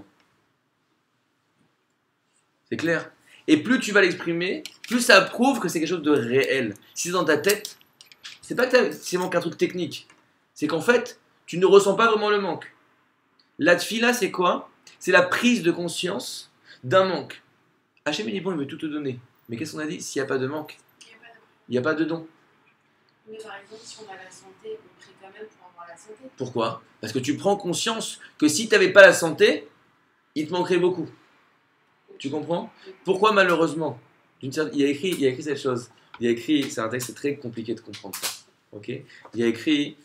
C'est clair? Et plus tu vas l'exprimer, plus ça prouve que c'est quelque chose de réel. Si c'est dans ta tête, c'est pas que c'est manque un truc technique. C'est qu'en fait, tu ne ressens pas vraiment le manque. La tfila, c'est quoi? C'est la prise de conscience d'un manque. Hachem dit bon, il veut tout te donner. Mais qu'est-ce qu'on a dit? S'il n'y a pas de manque, il n'y a pas de don. Mais par exemple, si on a la santé, on prie quand même pour avoir la santé. Pourquoi? Parce que tu prends conscience que si tu n'avais pas la santé, il te manquerait beaucoup. Tu comprends? Pourquoi malheureusement? Il a écrit cette chose. Il a écrit, c'est un texte très compliqué de comprendre ça. Ok? Il a écrit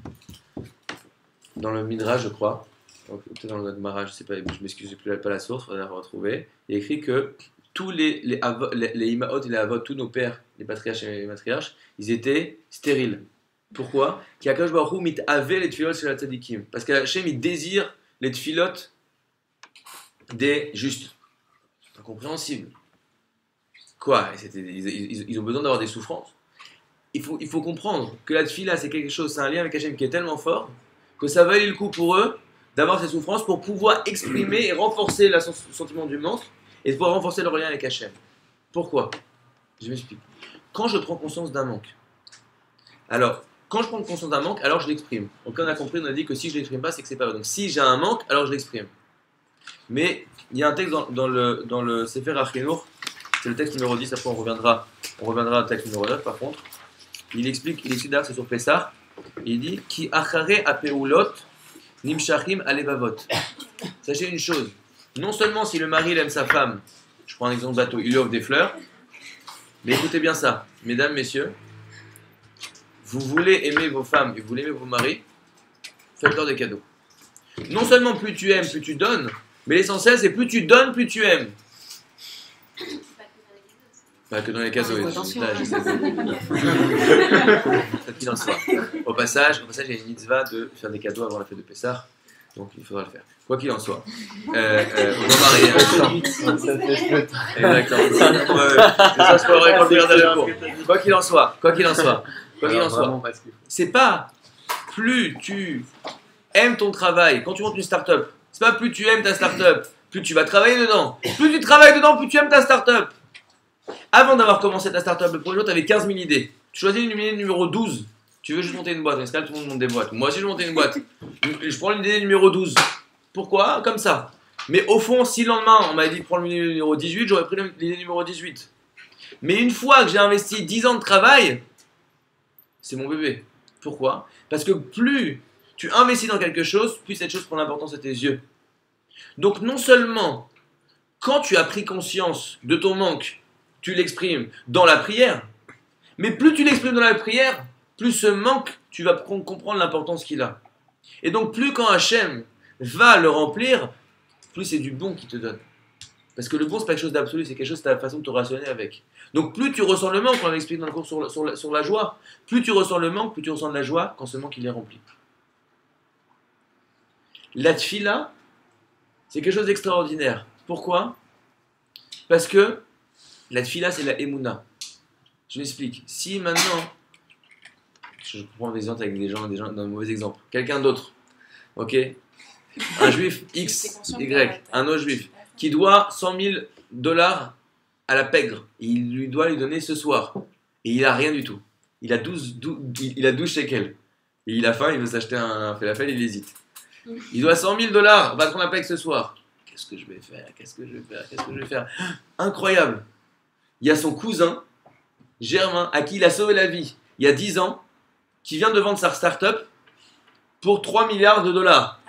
dans le Midrash, je crois, peut-être dans le Gemara, je sais pas, je m'excuse, je n'ai pas la source, il faudrait la retrouver. Il a écrit que tous les Imaot et les Avot, tous nos pères, les patriarches et les matriarches, ils étaient stériles. Pourquoi? Qu'Akadosh Baruch Hu mit avé les tfilot sur la tzadikim. Parce qu'Hachem il désire les tfilot des justes. Incompréhensible. Quoi? Ils ont besoin d'avoir des souffrances. Il faut comprendre que la tfila c'est quelque chose, c'est un lien avec Hachem qui est tellement fort que ça valait le coup pour eux d'avoir ces souffrances pour pouvoir exprimer et renforcer le sentiment du manque et de pouvoir renforcer leur lien avec Hachem. Pourquoi? Je m'explique. Quand je prends conscience d'un manque, alors quand je prends conscience d'un manque, alors je l'exprime. Donc on a compris, on a dit que si je l'exprime pas, c'est que c'est pas vrai. Donc si j'ai un manque, alors je l'exprime. Mais il y a un texte dans le Sefer HaChinour, c'est le texte numéro 10, après on reviendra au texte numéro 9 par contre. Il explique d'ailleurs c'est sur Pessah, il dit Ki achare apeulot nimshachim alevavot. Sachez une chose, non seulement si le mari il aime sa femme, je prends un exemple bateau, il lui offre des fleurs, mais écoutez bien ça, mesdames, messieurs, vous voulez aimer vos femmes et vous voulez aimer vos maris, faites-leur des cadeaux. Non seulement plus tu aimes, plus tu donnes, mais l'essentiel c'est plus tu donnes, plus tu aimes. Pas que dans les cadeaux. Faites attention. Quoi qu'il en soit. Au passage, il y a une mitzvah de faire des cadeaux avant la fête de Pessah. Donc il faudra le faire. Quoi qu'il en soit. On va marier. Exactement. C'est ça, je pourrais quand le le cours. Quoi qu'il en soit. C'est pas plus tu aimes ton travail. Quand tu montes une start-up, c'est pas plus tu aimes ta start-up, plus tu vas travailler dedans. Plus tu travailles dedans, plus tu aimes ta start-up. Avant d'avoir commencé ta start-up, le premier jour, tu avais 15 000 idées. Tu choisis une idée numéro 12. Tu veux juste monter une boîte. Dans ce cas, tout le monde monte des boîtes. Moi aussi, je veux monter une boîte. Je prends l'idée numéro 12. Pourquoi? Comme ça. Mais au fond, si le lendemain, on m'avait dit de prendre l'idée numéro 18, j'aurais pris l'idée numéro 18. Mais une fois que j'ai investi 10 ans de travail, c'est mon bébé. Pourquoi? Parce que plus tu investis dans quelque chose, plus cette chose prend l'importance à tes yeux. Donc non seulement, quand tu as pris conscience de ton manque, tu l'exprimes dans la prière, mais plus tu l'exprimes dans la prière, plus ce manque, tu vas comprendre l'importance qu'il a. Et donc plus quand Hachem va le remplir, plus c'est du bon qu'il te donne. Parce que le bon, c'est pas quelque chose d'absolu, c'est quelque chose de ta façon de te relationner avec. Donc plus tu ressens le manque, on l'explique dans le cours sur la joie, plus tu ressens le manque, plus tu ressens de la joie quand ce manque il est rempli. La tfila, c'est quelque chose d'extraordinaire. Pourquoi? Parce que la tfila, c'est la émouna. Je m'explique. Si maintenant, je prends des exemples avec des gens dans de mauvais exemples. Quelqu'un d'autre, ok? Un juif X, Y, un autre juif, qui doit 100 000 $ à la pègre. Il lui doit lui donner ce soir. Et il a rien du tout. Il a 12 shekels. Et il a faim, il veut s'acheter un falafel, il hésite. Il doit 100 000 $, va prendre la pègre ce soir. Qu'est-ce que je vais faire? Incroyable. Il y a son cousin, Germain, à qui il a sauvé la vie il y a 10 ans, qui vient de vendre sa start-up pour 3 milliards $.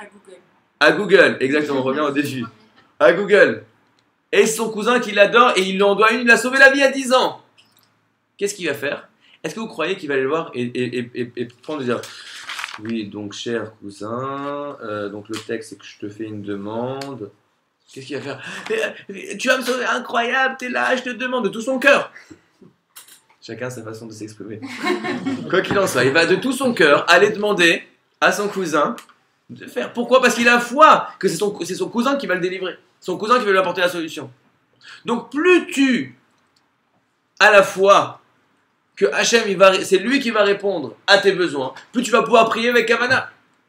À Google, exactement, on revient au début. À Google. Et son cousin qui l'adore et il en doit une, il a sauvé la vie il y a 10 ans. Qu'est-ce qu'il va faire? Est-ce que vous croyez qu'il va aller le voir et prendre et dire oui, donc cher cousin, donc le texte c'est que je te fais une demande. Qu'est-ce qu'il va faire? Tu vas me sauver, incroyable, t'es là, je te demande de tout son cœur. Chacun a sa façon de s'exprimer. Quoi qu'il en soit, il va de tout son cœur aller demander à son cousin de faire. Pourquoi? Parce qu'il a foi que c'est son cousin qui va le délivrer. Son cousin qui va lui apporter la solution. Donc plus tu as la foi que Hachem, c'est lui qui va répondre à tes besoins, plus tu vas pouvoir prier avec Kavana.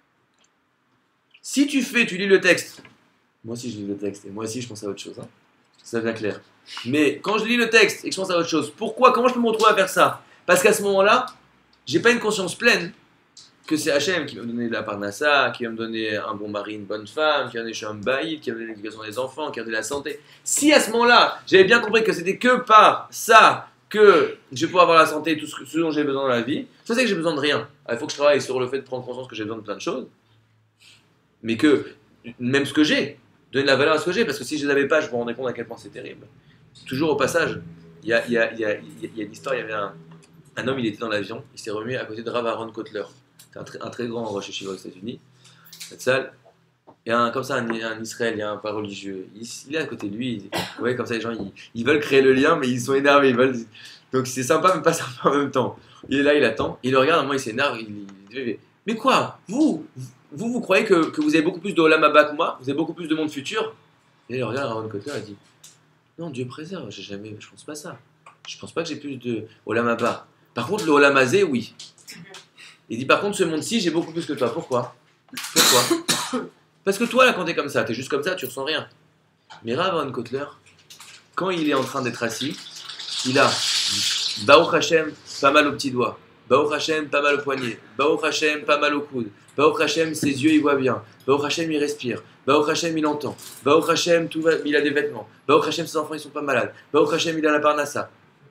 Si tu lis le texte, moi aussi je lis le texte, et moi aussi je pense à autre chose, hein. Ça devient clair. Mais quand je lis le texte et que je pense à autre chose, comment je peux me retrouver à faire ça? Parce qu'à ce moment-là, j'ai pas une conscience pleine que c'est Hachem qui va me donner de la parnassa, qui va me donner un bon mari, une bonne femme, qui va me donner un baïd, qui va me donner l'éducation des enfants, qui va me donner la santé. Si à ce moment-là, j'avais bien compris que c'était que par ça que je vais pouvoir avoir la santé et tout ce dont j'ai besoin dans la vie, ça c'est que j'ai besoin de rien. Il faut que je travaille sur le fait de prendre conscience que j'ai besoin de plein de choses, mais que même ce que j'ai, donner de la valeur à ce que j'ai, parce que si je ne l'avais pas, je me rendais compte à quel point c'est terrible. Toujours au passage, il y a une histoire, il y avait un homme, il était dans l'avion, il s'est remis à côté de Rav Aaron Kotler. C'est un très grand rosh yeshiva aux États-Unis. Cette salle, il y a comme ça un Israélien, un pas religieux. Il est à côté de lui. Ouais, comme ça, les gens, ils veulent créer le lien, mais ils sont énervés. Donc c'est sympa, mais pas sympa en même temps. Il est là, il attend. Il le regarde, à un moment, il s'énerve. Il dit mais quoi? Vous croyez que vous avez beaucoup plus de Olam Haba que moi? Vous avez beaucoup plus de monde futur? Et il le regarde, Aaron Kotler, il dit non, Dieu préserve, je pense pas ça. Je pense pas que j'ai plus de Olam Haba. Par contre, le Olam Hazé, oui. Il dit par contre, ce monde-ci, j'ai beaucoup plus que toi. Pourquoi? Parce que toi, là, quand t'es comme ça, t'es juste comme ça, tu ressens rien. Mais Rav Aaron Kotler, quand il est en train d'être assis, il a Baruch Hashem, pas mal au petit doigt. Baruch Hashem, pas mal au poignet. Baruch Hashem, pas mal au coude. Baruch Hashem, ses yeux, il voit bien. Baruch Hashem, il respire. Baruch Hashem, il entend. Baruch Hashem, il a des vêtements. Baruch Hashem, ses enfants, ils sont pas malades. Baruch Hashem, il a la parnassa.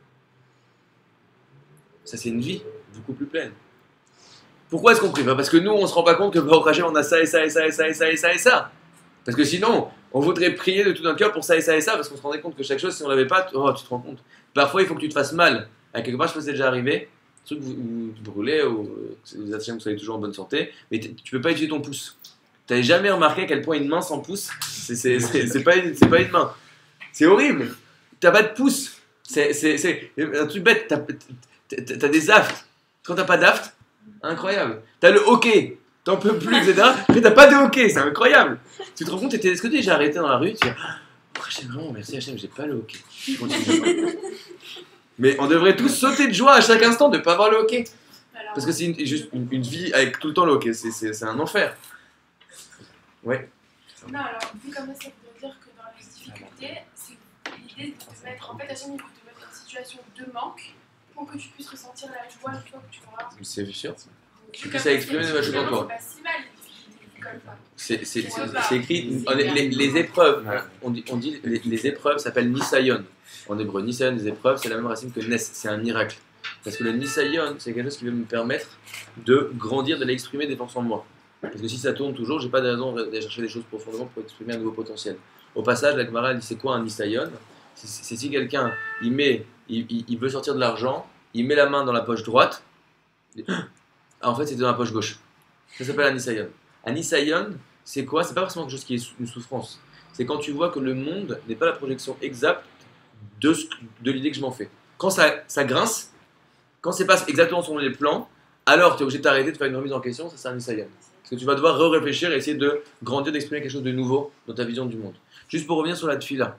Ça, c'est une vie beaucoup plus pleine. Pourquoi est-ce qu'on prie? Parce que nous, on se rend pas compte que Baruch Hashem, on a ça et ça et ça et ça et ça et ça et ça. Parce que sinon, on voudrait prier de tout notre cœur pour ça et ça et ça, parce qu'on se rendait compte que chaque chose, si on l'avait pas, tu te rends compte. Parfois, il faut que tu te fasses mal. À quelque part, je sais pas si c'est déjà arrivé, un truc où tu brûlais, ou les Hachem, vous soyez toujours en bonne santé, mais tu peux pas utiliser ton pouce. Tu n'avais jamais remarqué à quel point une main sans pouce, c'est pas une main. C'est horrible. Tu n'as pas de pouce. C'est un truc bête. T'as des aftes. Quand t'as pas d'aft, incroyable. T'as le hockey. T'en peux plus, etc. Mais t'as pas de hockey. C'est incroyable. Tu te rends compte, est-ce que tu es déjà arrêté dans la rue? Tu dis, vraiment, merci HM, j'ai pas le hockey. Je continue. Mais on devrait tous sauter de joie à chaque instant de ne pas avoir le hockey. Alors, Parce que c'est juste une vie avec tout le temps le hockey. C'est un enfer. Ouais. Non, alors, vu comme ça veut dire que dans les difficultés, c'est l'idée de te mettre. En fait, à chaque fois, il faut te mettre dans une situation de manque pour que tu puisses ressentir la joie une fois que tu auras. C'est sûr. Tu puisses exprimer des choses en toi. C'est pas si mal, les difficultés, comme ça. C'est écrit. Les épreuves, on dit les épreuves s'appellent Nisayon. En hébreu, Nisayon des épreuves, c'est la même racine que Nes, c'est un miracle. Parce que le Nisayon, c'est quelque chose qui va me permettre de grandir, d'aller exprimer des forces en moi. Parce que si ça tourne toujours, j'ai pas de raison d'aller chercher des choses profondément pour exprimer un nouveau potentiel. Au passage, la Gemara dit c'est quoi un Nisayon? C'est si quelqu'un il veut sortir de l'argent, il met la main dans la poche droite, en fait c'est dans la poche gauche. Ça s'appelle un Nisayon. Un Nisayon, c'est quoi? C'est pas forcément quelque chose qui est une souffrance. C'est quand tu vois que le monde n'est pas la projection exacte de l'idée que je m'en fais. Quand ça grince, quand c'est pas exactement selon les plans, alors tu es obligé de t'arrêter, de faire une remise en question, ça c'est un Nisayon. Parce que tu vas devoir réfléchir et essayer de grandir, d'exprimer quelque chose de nouveau dans ta vision du monde. Juste pour revenir sur la tfila.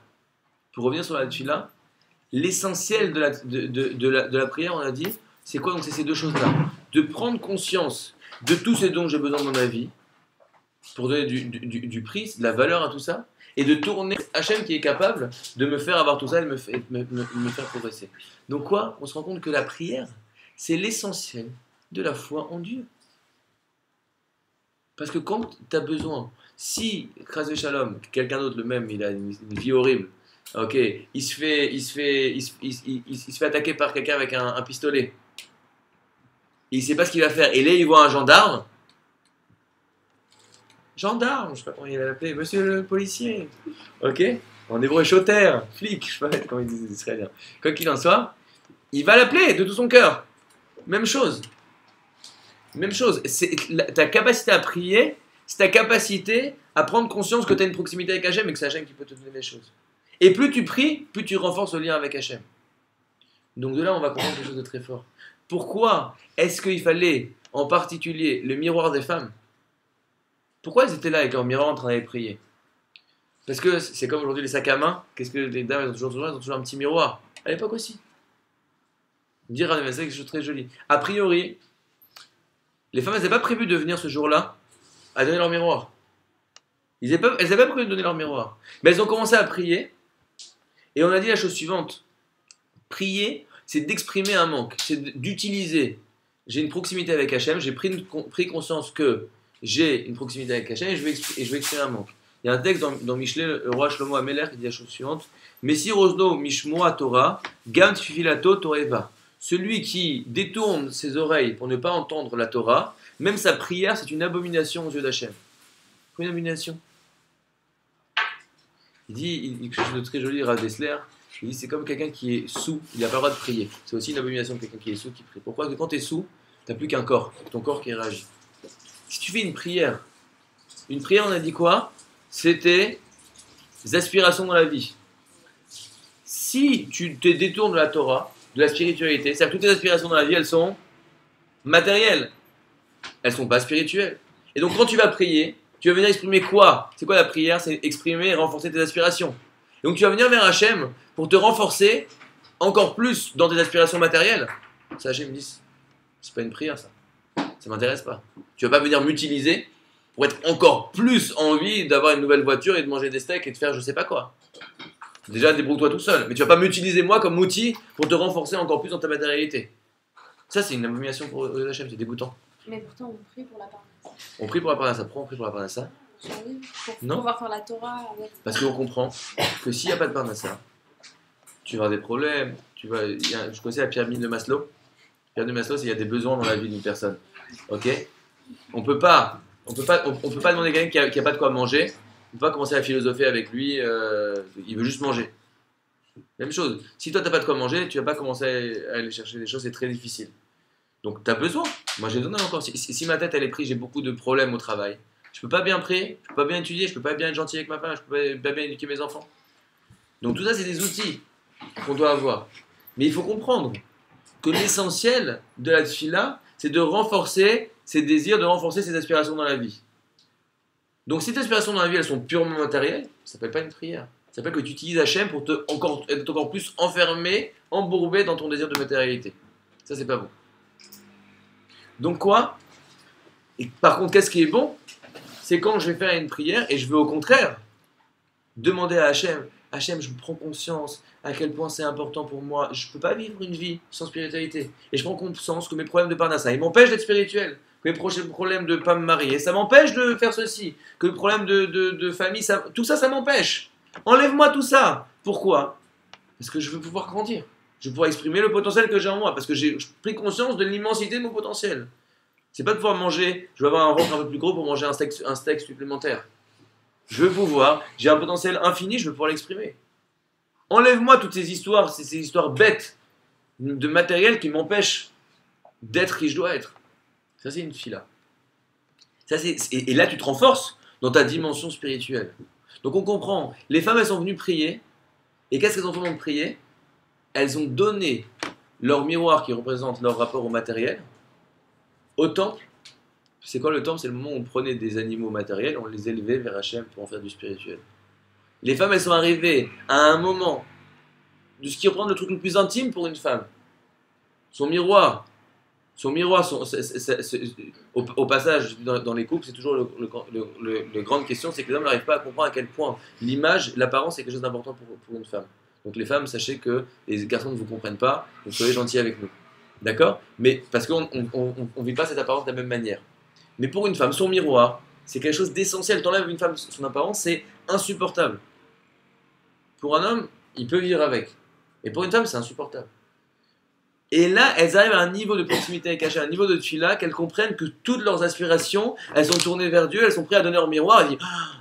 L'essentiel de la prière, on a dit, c'est quoi? Donc c'est ces deux choses-là. De prendre conscience de tout ce dont j'ai besoin dans ma vie, pour donner du prix, de la valeur à tout ça, et de tourner Hachem qui est capable de me faire avoir tout ça et de me faire progresser. Donc quoi? On se rend compte que la prière, c'est l'essentiel de la foi en Dieu. Parce que quand tu as besoin, si, Krasve Shalom, quelqu'un d'autre le même, il a une vie horrible, ok, il se fait attaquer par quelqu'un avec un pistolet, il ne sait pas ce qu'il va faire, et là il voit un gendarme, je ne sais pas comment il va l'appeler, monsieur le policier, ok, en hébreu choter, flic, je sais pas comment ils disent les Israéliens, quoi qu'il en soit, il va l'appeler de tout son cœur, même chose. C'est ta capacité à prier, c'est ta capacité à prendre conscience que tu as une proximité avec Hachem et que c'est Hachem qui peut te donner les choses. Et plus tu pries, plus tu renforces le lien avec Hachem. Donc de là, on va comprendre quelque chose de très fort. Pourquoi est-ce qu'il fallait, en particulier, le miroir des femmes? Pourquoi ils étaient là avec leur miroir en train d'aller prier? Parce que c'est comme aujourd'hui les sacs à main. Qu'est-ce que les dames elles ont toujours un petit miroir. À l'époque aussi. Dire à c'est quelque chose de très joli. A priori, les femmes, elles n'avaient pas prévu de venir ce jour-là à donner leur miroir. Elles n'avaient pas prévu de donner leur miroir. Mais elles ont commencé à prier. Et on a dit la chose suivante. Prier, c'est d'exprimer un manque. C'est d'utiliser. J'ai une proximité avec Hachem. J'ai pris conscience que j'ai une proximité avec Hachem et je vais exprimer un manque. Il y a un texte dans Michelet, le roi Shlomo Améler, qui dit la chose suivante. Messi Rosno Mishmoa Torah, Gam Tfifilato Toreva. Celui qui détourne ses oreilles pour ne pas entendre la Torah, même sa prière, c'est une abomination aux yeux d'Hachem. Une abomination. Il dit quelque chose de très joli, Rav Dessler. Il dit c'est comme quelqu'un qui est sous, il n'a pas le droit de prier. C'est aussi une abomination de quelqu'un qui est sous qui prie. Pourquoi? Parce que quand tu es sous, tu n'as plus qu'un corps, ton corps qui réagit. Si tu fais une prière, on a dit quoi? C'était des aspirations dans la vie. Si tu te détournes de la Torah, de la spiritualité, c'est-à-dire que toutes tes aspirations dans la vie, elles sont matérielles. Elles ne sont pas spirituelles. Et donc quand tu vas prier, tu vas venir exprimer quoi? C'est quoi la prière? C'est exprimer et renforcer tes aspirations. Et donc tu vas venir vers Hachem pour te renforcer encore plus dans tes aspirations matérielles. Ça, Hachem me dit, c'est pas une prière ça. Ça m'intéresse pas. Tu vas pas venir m'utiliser pour être encore plus envie d'avoir une nouvelle voiture et de manger des steaks et de faire je sais pas quoi. Déjà, débrouille-toi tout seul. Mais tu vas pas m'utiliser moi comme outil pour te renforcer encore plus dans ta matérialité. Ça, c'est une abomination pour Hachem, c'est dégoûtant. Mais pourtant, on prie pour la parnassa. On prie pour la parnassa. Pourquoi on prie pour la parnassa? Pour pouvoir faire la Torah avec. Parce qu'on comprend que s'il n'y a pas de parnassa, tu vas avoir des problèmes. Je connaissais la pyramide de Maslow. La pyramide de Maslow, c'est qu'il y a des besoins dans la vie d'une personne. Ok? On peut pas demander à quelqu'un qui a pas de quoi manger. On peut pas commencer à philosopher avec lui. Il veut juste manger. Même chose. Si toi t'as pas de quoi manger, tu vas pas commencer à aller chercher des choses. C'est très difficile. Donc tu as besoin. Moi j'ai besoin encore. Si ma tête elle est prise, j'ai beaucoup de problèmes au travail. Je peux pas bien prier, je peux pas bien étudier, je peux pas bien être gentil avec ma femme, je peux pas bien éduquer mes enfants. Donc tout ça c'est des outils. qu'on doit avoir. Mais il faut comprendre que l'essentiel de la tfila, c'est de renforcer ses désirs, de renforcer ses aspirations dans la vie. Donc si tes aspirations dans la vie, elles sont purement matérielles, ça s'appelle pas une prière. Ça s'appelle que tu utilises Hachem pour être encore plus enfermé, embourbé dans ton désir de matérialité. Ça, c'est pas bon. Donc quoi? Et par contre, qu'est-ce qui est bon? C'est quand je vais faire une prière et je vais au contraire demander à Hachem, Hachem, je prends conscience à quel point c'est important pour moi. Je ne peux pas vivre une vie sans spiritualité. Et je prends conscience que mes problèmes de parnassa, ils m'empêchent d'être spirituel. Que mes problèmes de ne pas me marier, ça m'empêche de faire ceci. Que le problème de famille, tout ça, ça m'empêche. Enlève-moi tout ça. Pourquoi? Parce que je veux pouvoir grandir. Je veux pouvoir exprimer le potentiel que j'ai en moi. Parce que j'ai pris conscience de l'immensité de mon potentiel. C'est pas de pouvoir manger, je veux avoir un ventre un peu plus gros pour manger un steak supplémentaire. Je veux pouvoir, j'ai un potentiel infini, je veux pouvoir l'exprimer. Enlève-moi toutes ces histoires bêtes de matériel qui m'empêchent d'être qui je dois être. Ça, c'est une fila. Et là, tu te renforces dans ta dimension spirituelle. Donc, on comprend. Les femmes, elles sont venues prier. Et qu'est-ce qu'elles ont fait de prier? Elles ont donné leur miroir qui représente leur rapport au matériel au temple. C'est quoi le temple? C'est le moment où on prenait des animaux matériels, on les élevait vers Hachem pour en faire du spirituel. Les femmes, elles sont arrivées à un moment de ce qui représente le truc le plus intime pour une femme. Son miroir, au passage, dans les couples, c'est toujours la grande question, c'est que les hommes n'arrivent pas à comprendre à quel point l'image, l'apparence est quelque chose d'important pour une femme. Donc les femmes, sachez que les garçons ne vous comprennent pas, donc soyez gentils avec nous. D'accord? Mais parce qu'on ne vit pas cette apparence de la même manière. Mais pour une femme, son miroir, c'est quelque chose d'essentiel. T'enlèves une femme son apparence, c'est insupportable. Pour un homme, il peut vivre avec. Et pour une femme, c'est insupportable. Et là, elles arrivent à un niveau de proximité avec Hachem, à un niveau de tfila, qu'elles comprennent que toutes leurs aspirations, elles sont tournées vers Dieu, elles sont prêtes à donner leur miroir, elles disent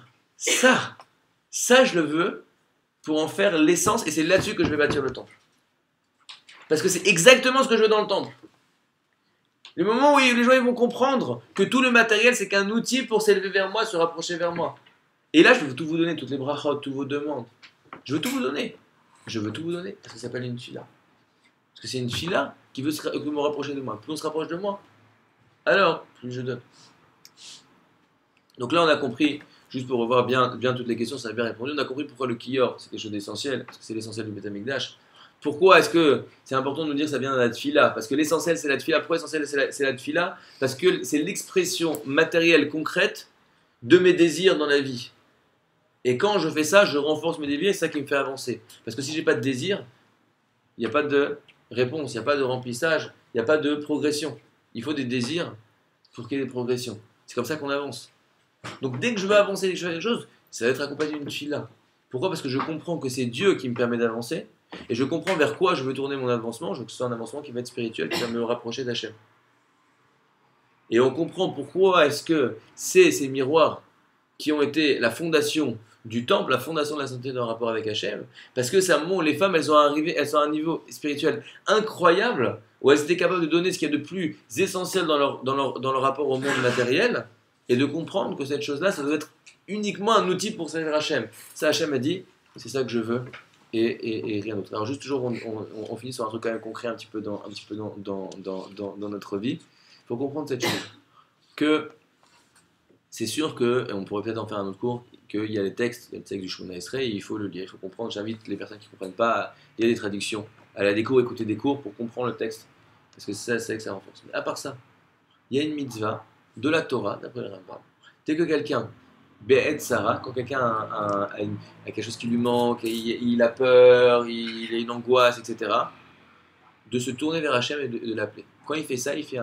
ça je le veux pour en faire l'essence, et c'est là-dessus que je vais bâtir le temple. Parce que c'est exactement ce que je veux dans le temple. Le moment où les gens ils vont comprendre que tout le matériel, c'est qu'un outil pour s'élever vers moi, se rapprocher vers moi. Et là, je veux tout vous donner, toutes les brachot, toutes vos demandes. Je veux tout vous donner. Je veux tout vous donner, parce que ça s'appelle une fila. Parce que c'est une fila qui veut me rapprocher de moi. Plus on se rapproche de moi, alors plus je donne. Donc là, on a compris, juste pour revoir bien toutes les questions, ça a bien répondu, on a compris pourquoi le kiyor, c'est quelque chose d'essentiel, parce que c'est l'essentiel du Beth Amikdash. Pourquoi est-ce que c'est important de nous dire que ça vient de la tfila? Parce que l'essentiel c'est la tfila. Pourquoi l'essentiel c'est la tfila? Parce que c'est l'expression matérielle concrète de mes désirs dans la vie. Et quand je fais ça, je renforce mes désirs et c'est ça qui me fait avancer. Parce que si j'ai pas de désir, il n'y a pas de réponse, il n'y a pas de remplissage, il n'y a pas de progression. Il faut des désirs pour qu'il y ait des progressions. C'est comme ça qu'on avance. Donc dès que je veux avancer quelque chose, ça va être accompagné d'une tfila. Pourquoi? Parce que je comprends que c'est Dieu qui me permet d'avancer. Et je comprends vers quoi je veux tourner mon avancement. Je veux que ce soit un avancement qui va être spirituel, qui va me rapprocher d'Hachem. Et on comprend pourquoi est-ce que c'est ces miroirs qui ont été la fondation du temple, la fondation de la santé d'un rapport avec Hachem. Parce que c'est un moment où les femmes, elles sont à un niveau spirituel incroyable, où elles étaient capables de donner ce qu'il y a de plus essentiel dans leur rapport au monde matériel, et de comprendre que cette chose-là, ça doit être uniquement un outil pour servir Hachem. Ça, Hachem a dit, c'est ça que je veux. Et rien d'autre. Alors juste toujours, on finit sur un truc quand même concret un petit peu dans notre vie. Il faut comprendre cette chose. Que c'est sûr que, et on pourrait peut-être en faire un autre cours, qu'il y a les textes, du Shemona Esrei, il faut le lire, il faut comprendre. J'invite les personnes qui ne comprennent pas à lire des traductions, à aller à des cours, écouter des cours pour comprendre le texte. Parce que c'est ça que ça renforce. Mais à part ça, il y a une mitzvah de la Torah, d'après le Rambam. Dès que quelqu'un Be'ed Sarah, quand quelqu'un a quelque chose qui lui manque, il a peur, il a une angoisse, etc., de se tourner vers Hachem et de l'appeler. Quand il fait ça, il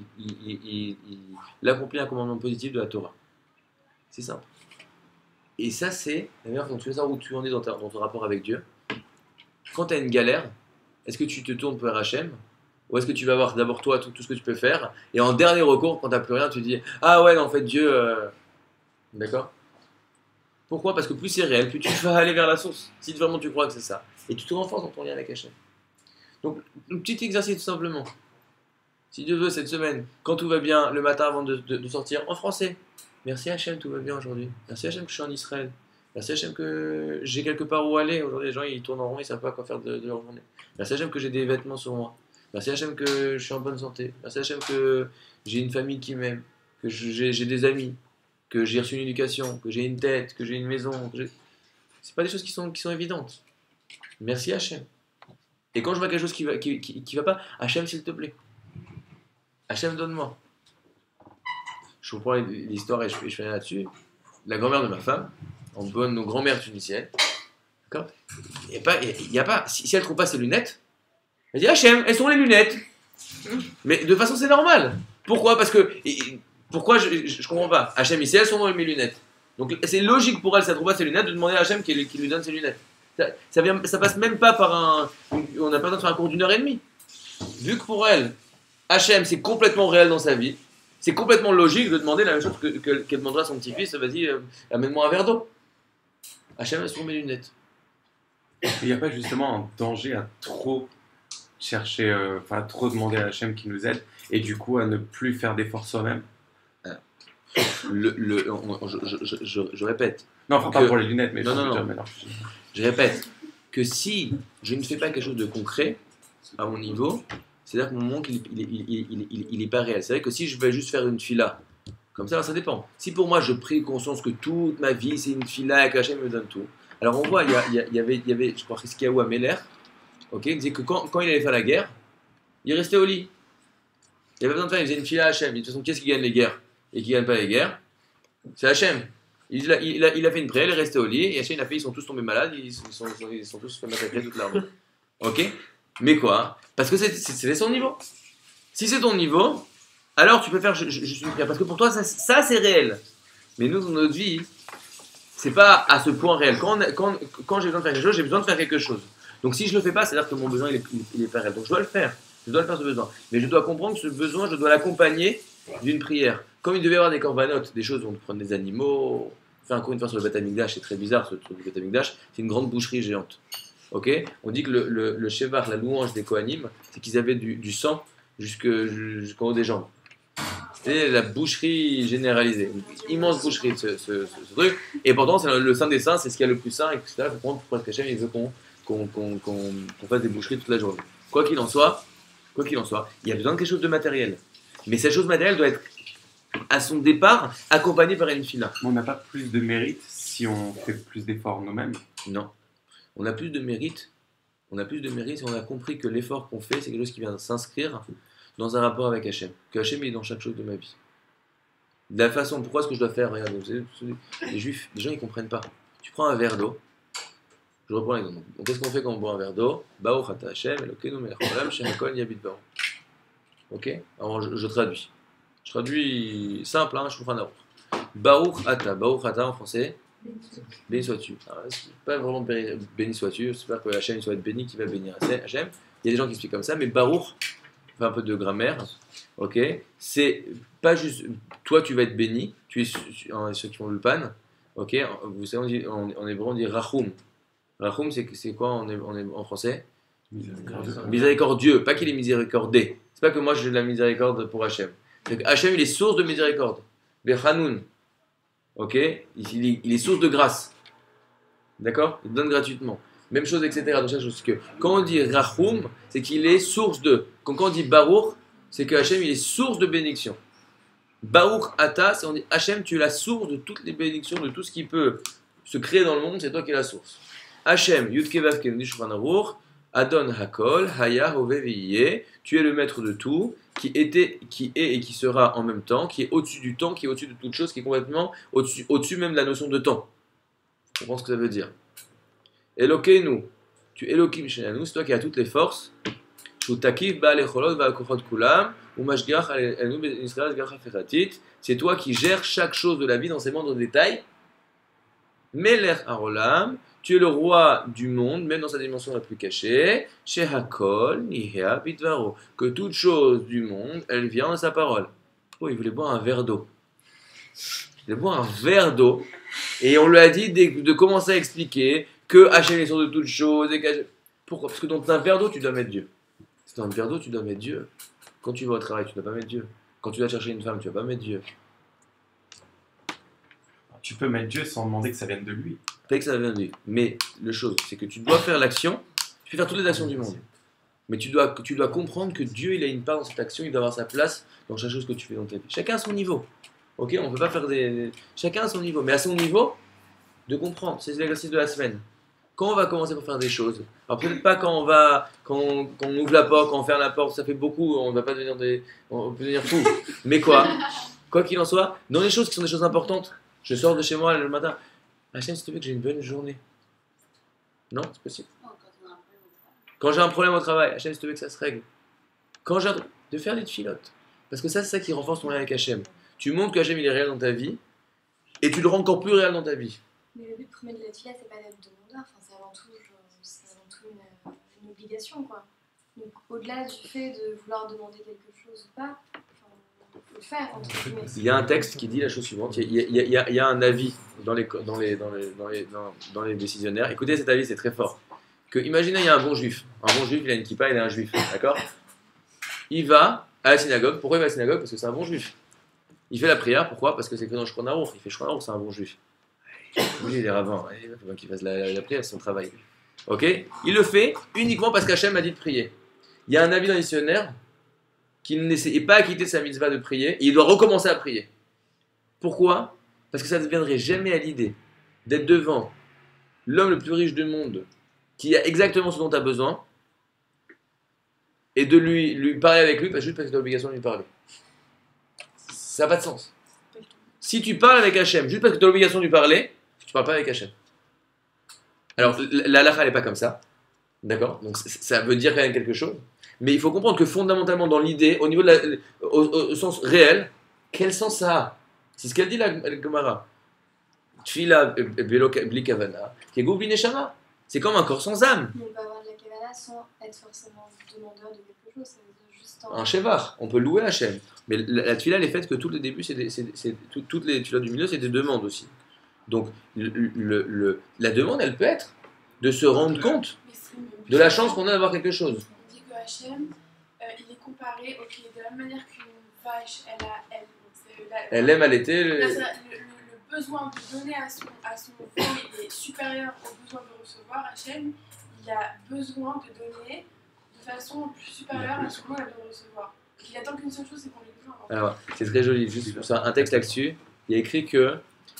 accomplit un commandement positif de la Torah. C'est simple. Et ça, c'est, d'ailleurs, quand tu sais où tu en es dans ton rapport avec Dieu, quand tu as une galère, est-ce que tu te tournes vers Hachem, ou est-ce que tu vas voir d'abord toi tout ce que tu peux faire, et en dernier recours, quand tu n'as plus rien, tu dis « Ah ouais, non, en fait, Dieu... D'accord? Pourquoi? Parce que plus c'est réel, plus tu vas aller vers la source, si vraiment tu crois que c'est ça. Et tu te renforces dans ton lien avec Hachem. Donc, un petit exercice tout simplement. Si Dieu veut, cette semaine, quand tout va bien, le matin avant de sortir, en français. Merci Hachem, tout va bien aujourd'hui. Merci Hachem que je suis en Israël. Merci Hachem que j'ai quelque part où aller. Aujourd'hui, les gens ils tournent en rond, ils ne savent pas quoi faire de leur journée. Merci Hachem que j'ai des vêtements sur moi. Merci Hachem que je suis en bonne santé. Merci Hachem que j'ai une famille qui m'aime, que j'ai des amis, que j'ai reçu une éducation, que j'ai une tête, que j'ai une maison. C'est pas des choses qui sont évidentes. Merci Hachem. Et quand je vois quelque chose qui va pas, Hachem s'il te plaît. Hachem donne-moi. Je reprends l'histoire et je finis là-dessus. La grand-mère de ma femme, nos grand-mères tunisiennes, d'accord. Il y a pas, si elle trouve pas ses lunettes, elle dit Hachem, elles sont les lunettes. Mais de toute façon c'est normal. Pourquoi? Parce que pourquoi je comprends pas. Hachem ici elles sont dans mes lunettes. Donc c'est logique pour elle, si elle trouve pas ses lunettes, de demander à Hachem qu'il lui donne ses lunettes. Ça passe même pas par on n'a pas besoin de faire un cours d'1h30. Vu que pour elle, Hachem c'est complètement réel dans sa vie. C'est complètement logique de demander la même chose qu'elle demandera à son petit-fils. Vas-y, amène-moi un verre d'eau. Hachem, elles sont mes lunettes. Il n'y a pas justement un danger à trop chercher, à trop demander à Hachem qui nous aide, et du coup à ne plus faire d'efforts soi-même? Je répète. Non, enfin pas pour les lunettes, mais non. Je répète que si je ne fais pas quelque chose de concret à mon niveau, c'est-à-dire que mon manque, il est pas réel. C'est vrai que si je vais juste faire une fila, comme ça dépend. Si pour moi, je prie conscience que toute ma vie, c'est une fila et que Hachem me donne tout. Alors on voit, il y avait, je crois, Hiskiyahu Améler, ok, il disait que quand il allait faire la guerre, il restait au lit. Il avait besoin de faire, il faisait une fila à Hachem. De toute façon, qu'est-ce qui gagne les guerres et qui gagne pas les guerres? C'est Hachem. Il a fait une prière, il est resté au lit, et Hachem, il a fait, ils sont tous tombés malades, ils sont tous fait massacrer toute l'armée. Ok? Mais quoi? Parce que c'est son niveau. Si c'est ton niveau, alors tu peux faire juste une prière. Parce que pour toi, ça c'est réel. Mais nous, dans notre vie, c'est pas à ce point réel. Quand j'ai besoin de faire quelque chose, j'ai besoin de faire quelque chose. Donc si je le fais pas, c'est-à-dire que mon besoin, il est pas réel. Donc je dois le faire. Je dois le faire ce besoin. Mais je dois comprendre que ce besoin, je dois l'accompagner d'une prière. Comme il devait y avoir des corbanotes, des choses où on prend des animaux. Enfin, encore une fois, sur le Beth Amikdash, c'est très bizarre ce truc du Beth Amikdash. C'est une grande boucherie géante. Ok, on dit que le Shevar, la louange des Kohanim, c'est qu'ils avaient du sang jusqu'en haut des jambes. C'était la boucherie généralisée, une immense boucherie ce truc. Et pourtant, c'est le saint des saints, c'est ce qu'il y a le plus saint, etc. Il faut comprendre pourquoi Hachem il veut qu'on fasse des boucheries toute la journée. Quoi qu'il en soit, il y a besoin de quelque chose de matériel. Mais cette chose matérielle doit être, à son départ, accompagnée par une fila. On n'a pas plus de mérite si on fait plus d'efforts nous-mêmes? Non. On a plus de mérite. Si on a compris que l'effort qu'on fait, c'est quelque chose qui vient s'inscrire dans un rapport avec Hachem. Que Hachem est dans chaque chose de ma vie. De la façon, pourquoi est-ce que je dois faire? Regarde, les juifs, les gens ils comprennent pas. Tu prends un verre d'eau. Je reprends l'exemple. Donc, qu'est-ce qu'on fait quand on boit un verre d'eau? Baruch ata Hachem, Elokeinu melech haolam, shehakol yabit baro. Ok? Alors je traduis. Je traduis simple, hein, je comprends. Baruch ata en français. Béni sois-tu. C'est pas vraiment béni sois-tu, j'espère que Hachem soit béni qui va bénir Hachem. Il y a des gens qui expliquent comme ça, mais Baruch, fait un peu de grammaire, ok, c'est pas juste toi tu vas être béni, tu es ceux qui font le pan, ok, vous savez en hébreu on dit Rachum. Rachum c'est quoi en français? Miséricordieux, pas qu'il est miséricordé. C'est pas que moi j'ai de la miséricorde pour Hachem. Hachem il est source de miséricorde. Bechanoun. Ok, il est source de grâce. D'accord? Il donne gratuitement. Même chose, etc. Donc, chaque chose que quand on dit Rachum, c'est qu'il est source de. Quand on dit Baruch, c'est que Hachem il est source de bénédiction. Baruch Ata, c'est on dit Hachem, tu es la source de toutes les bénédictions, de tout ce qui peut se créer dans le monde, c'est toi qui es la source. Hachem, Yud Kevav Ken Shulchan Aruch, Adon Hakol, Haya Hove Ve'yeh, tu es le maître de tout, qui est et qui sera en même temps, qui est au-dessus du temps, qui est au-dessus de toute chose, qui est complètement au-dessus même de la notion de temps. Je pense ce que ça veut dire. Elokeinu, tu Elokim Shenanu, c'est toi qui as toutes les forces. C'est toi qui gères chaque chose de la vie dans ses moindres détails. Melech Harolam, tu es le roi du monde, même dans sa dimension la plus cachée. Shehakol Nihea Bitvaro, que toute chose du monde, elle vient de sa parole. Oh, il voulait boire un verre d'eau. Il voulait boire un verre d'eau. Et on lui a dit de commencer à expliquer que Hachem est sur de toutes choses. Pourquoi? Parce que dans un verre d'eau, tu dois mettre Dieu. Dans un verre d'eau, tu dois mettre Dieu. Quand tu vas au travail, tu ne dois pas mettre Dieu. Quand tu dois chercher une femme, tu ne vas pas mettre Dieu. Tu peux mettre Dieu sans demander que ça vienne de lui. Peut-être que ça vient de lui. Mais le chose, c'est que tu dois faire l'action, tu peux faire toutes les actions du monde. Mais tu dois comprendre que Dieu, il a une part dans cette action, il doit avoir sa place dans chaque chose que tu fais dans ta vie. Chacun à son niveau. Ok, on ne peut pas faire des. Chacun à son niveau. Mais à son niveau, de comprendre. C'est l'exercice de la semaine. Quand on va commencer pour faire des choses, alors peut-être pas quand on ouvre la porte, quand on ferme la porte, ça fait beaucoup, on ne va pas devenir on peut devenir fou. Mais quoi qu'il en soit, dans les choses qui sont des choses importantes, je sors de chez moi le matin. Hachem, s'il te plaît, que j'ai une bonne journée. Non, c'est possible. Quand j'ai un problème au travail, Hachem, s'il te plaît, que ça se règle. Quand j'ai de faire des filotes. Parce que ça, c'est ça qui renforce ton lien avec Hachem. Tu montres que Hachem, il est réel dans ta vie, et tu le rends encore plus réel dans ta vie. Mais le but premier de la tefila, c'est pas d'être demandeur, enfin, c'est avant tout une obligation, quoi. Donc, au-delà du fait de vouloir demander quelque chose ou pas, il faut le faire, entre guillemets. Il y a un texte qui dit la chose suivante. Il y a un avis dans les décisionnaires. Écoutez, cet avis, c'est très fort. Que, imaginez, il y a un bon juif. Un bon juif, il a une kippa, il est un juif. D'accord? Il va à la synagogue. Pourquoi il va à la synagogue? Parce que c'est un bon juif. Il fait la prière. Pourquoi? Parce que c'est que dans Shulchan Aruch. Il fait Shulchan Aruch, c'est un bon juif. Oui, il est rabbin. Il faut bien qu'il fasse la prière, c'est son travail. Ok? Il le fait uniquement parce qu'Hachem a dit de prier. Il y a un avis dans le dictionnaire qui n'essaie pas à quitter sa mitzvah de prier, et il doit recommencer à prier. Pourquoi? Parce que ça ne viendrait jamais à l'idée d'être devant l'homme le plus riche du monde, qui a exactement ce dont tu as besoin, et de lui parler avec lui, juste parce que tu as l'obligation de lui parler. Ça n'a pas de sens. Si tu parles avec Hachem, juste parce que tu as l'obligation de lui parler, tu ne parles pas avec Hachem. Alors, la halakha, elle n'est pas comme ça. D'accord? Donc, ça veut dire quand même quelque chose. Mais il faut comprendre que fondamentalement, dans l'idée, au niveau de au sens réel, quel sens ça a? C'est ce qu'elle dit la Gemara. Tfila bli kavana, kegou bli neshama. C'est comme un corps sans âme. Mais on peut avoir de la kavana sans être forcément demandeur de quelque chose. Ça veut dire juste Un shevar, on peut louer Hachem. Mais la tfila, elle est faite que tous les débuts, toutes les tfilas du milieu, c'est des demandes aussi. Donc, la demande, elle peut être de se rendre compte de la chance qu'on a d'avoir quelque chose. On dit que Hachem, il est comparé, ok, de la même manière qu'une vache, Elle aime allaiter. Le besoin de donner à son veau est supérieur au besoin de recevoir. Hachem, il a besoin de donner de façon plus supérieure à ce qu'on a de recevoir. Il attend qu'une seule chose, c'est qu'on lui donne. Alors, c'est très joli, juste pour ça, un texte là-dessus, il y a écrit que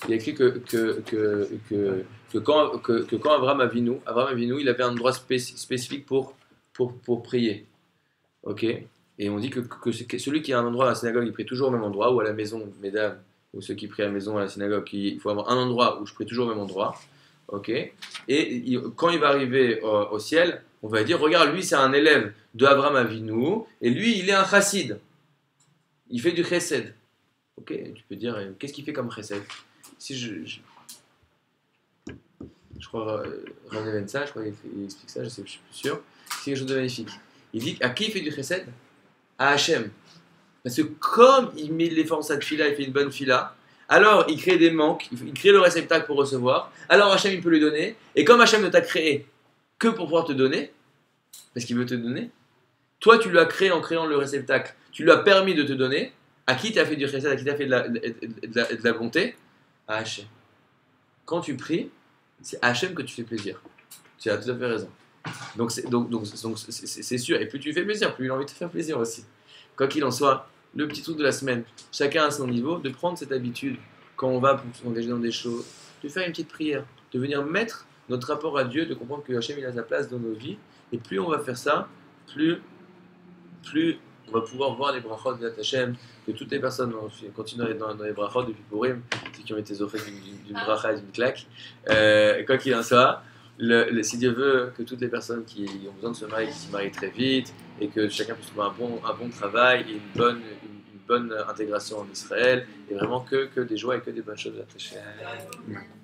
quand Abraham Avinu, il avait un endroit spécifique pour prier. Ok? Et on dit que celui qui a un endroit à la synagogue, il prie toujours au même endroit, ou à la maison, mesdames, ou ceux qui prient à la maison, à la synagogue, il faut avoir un endroit où je prie toujours au même endroit. Ok? Et quand il va arriver au ciel, on va dire, regarde, lui c'est un élève de Abraham Avinu, et lui il est un chassid. Il fait du chesed. Ok? Tu peux dire, qu'est-ce qu'il fait comme chesed? Si je crois, René Vensa, je crois qu'il explique ça, je suis plus sûr. C'est quelque chose de magnifique. Il dit à qui il fait du chesed? À Hachem. Parce que comme il met l'effort dans sa fila, il fait une bonne fila, alors il crée des manques, il crée le réceptacle pour recevoir, alors Hachem il peut lui donner, et comme Hachem ne t'a créé que pour pouvoir te donner, parce qu'il veut te donner, toi tu l'as créé en créant le réceptacle, tu lui as permis de te donner, à qui tu as fait du chesed, à qui tu as fait de la bonté? À Hachem. Quand tu pries, c'est à Hachem que tu fais plaisir. Tu as tout à fait raison. Donc c'est sûr. Et plus tu fais plaisir, plus il a envie de te faire plaisir aussi. Quoi qu'il en soit, le petit truc de la semaine, chacun à son niveau, de prendre cette habitude, quand on va pour s'engager dans des choses, de faire une petite prière, de venir mettre notre rapport à Dieu, de comprendre que Hachem il a sa place dans nos vies. Et plus on va faire ça, plus on va pouvoir voir les brachot de Hachem, que toutes les personnes continuent à être dans les brachot depuis Purim, ceux qui ont été offrés d'une bracha et d'une claque. Quoi qu'il en soit, si Dieu veut que toutes les personnes qui ont besoin de se marier, qui se marient très vite, et que chacun puisse trouver un bon travail et une bonne intégration en Israël, et vraiment que des joies et que des bonnes choses à Hachem.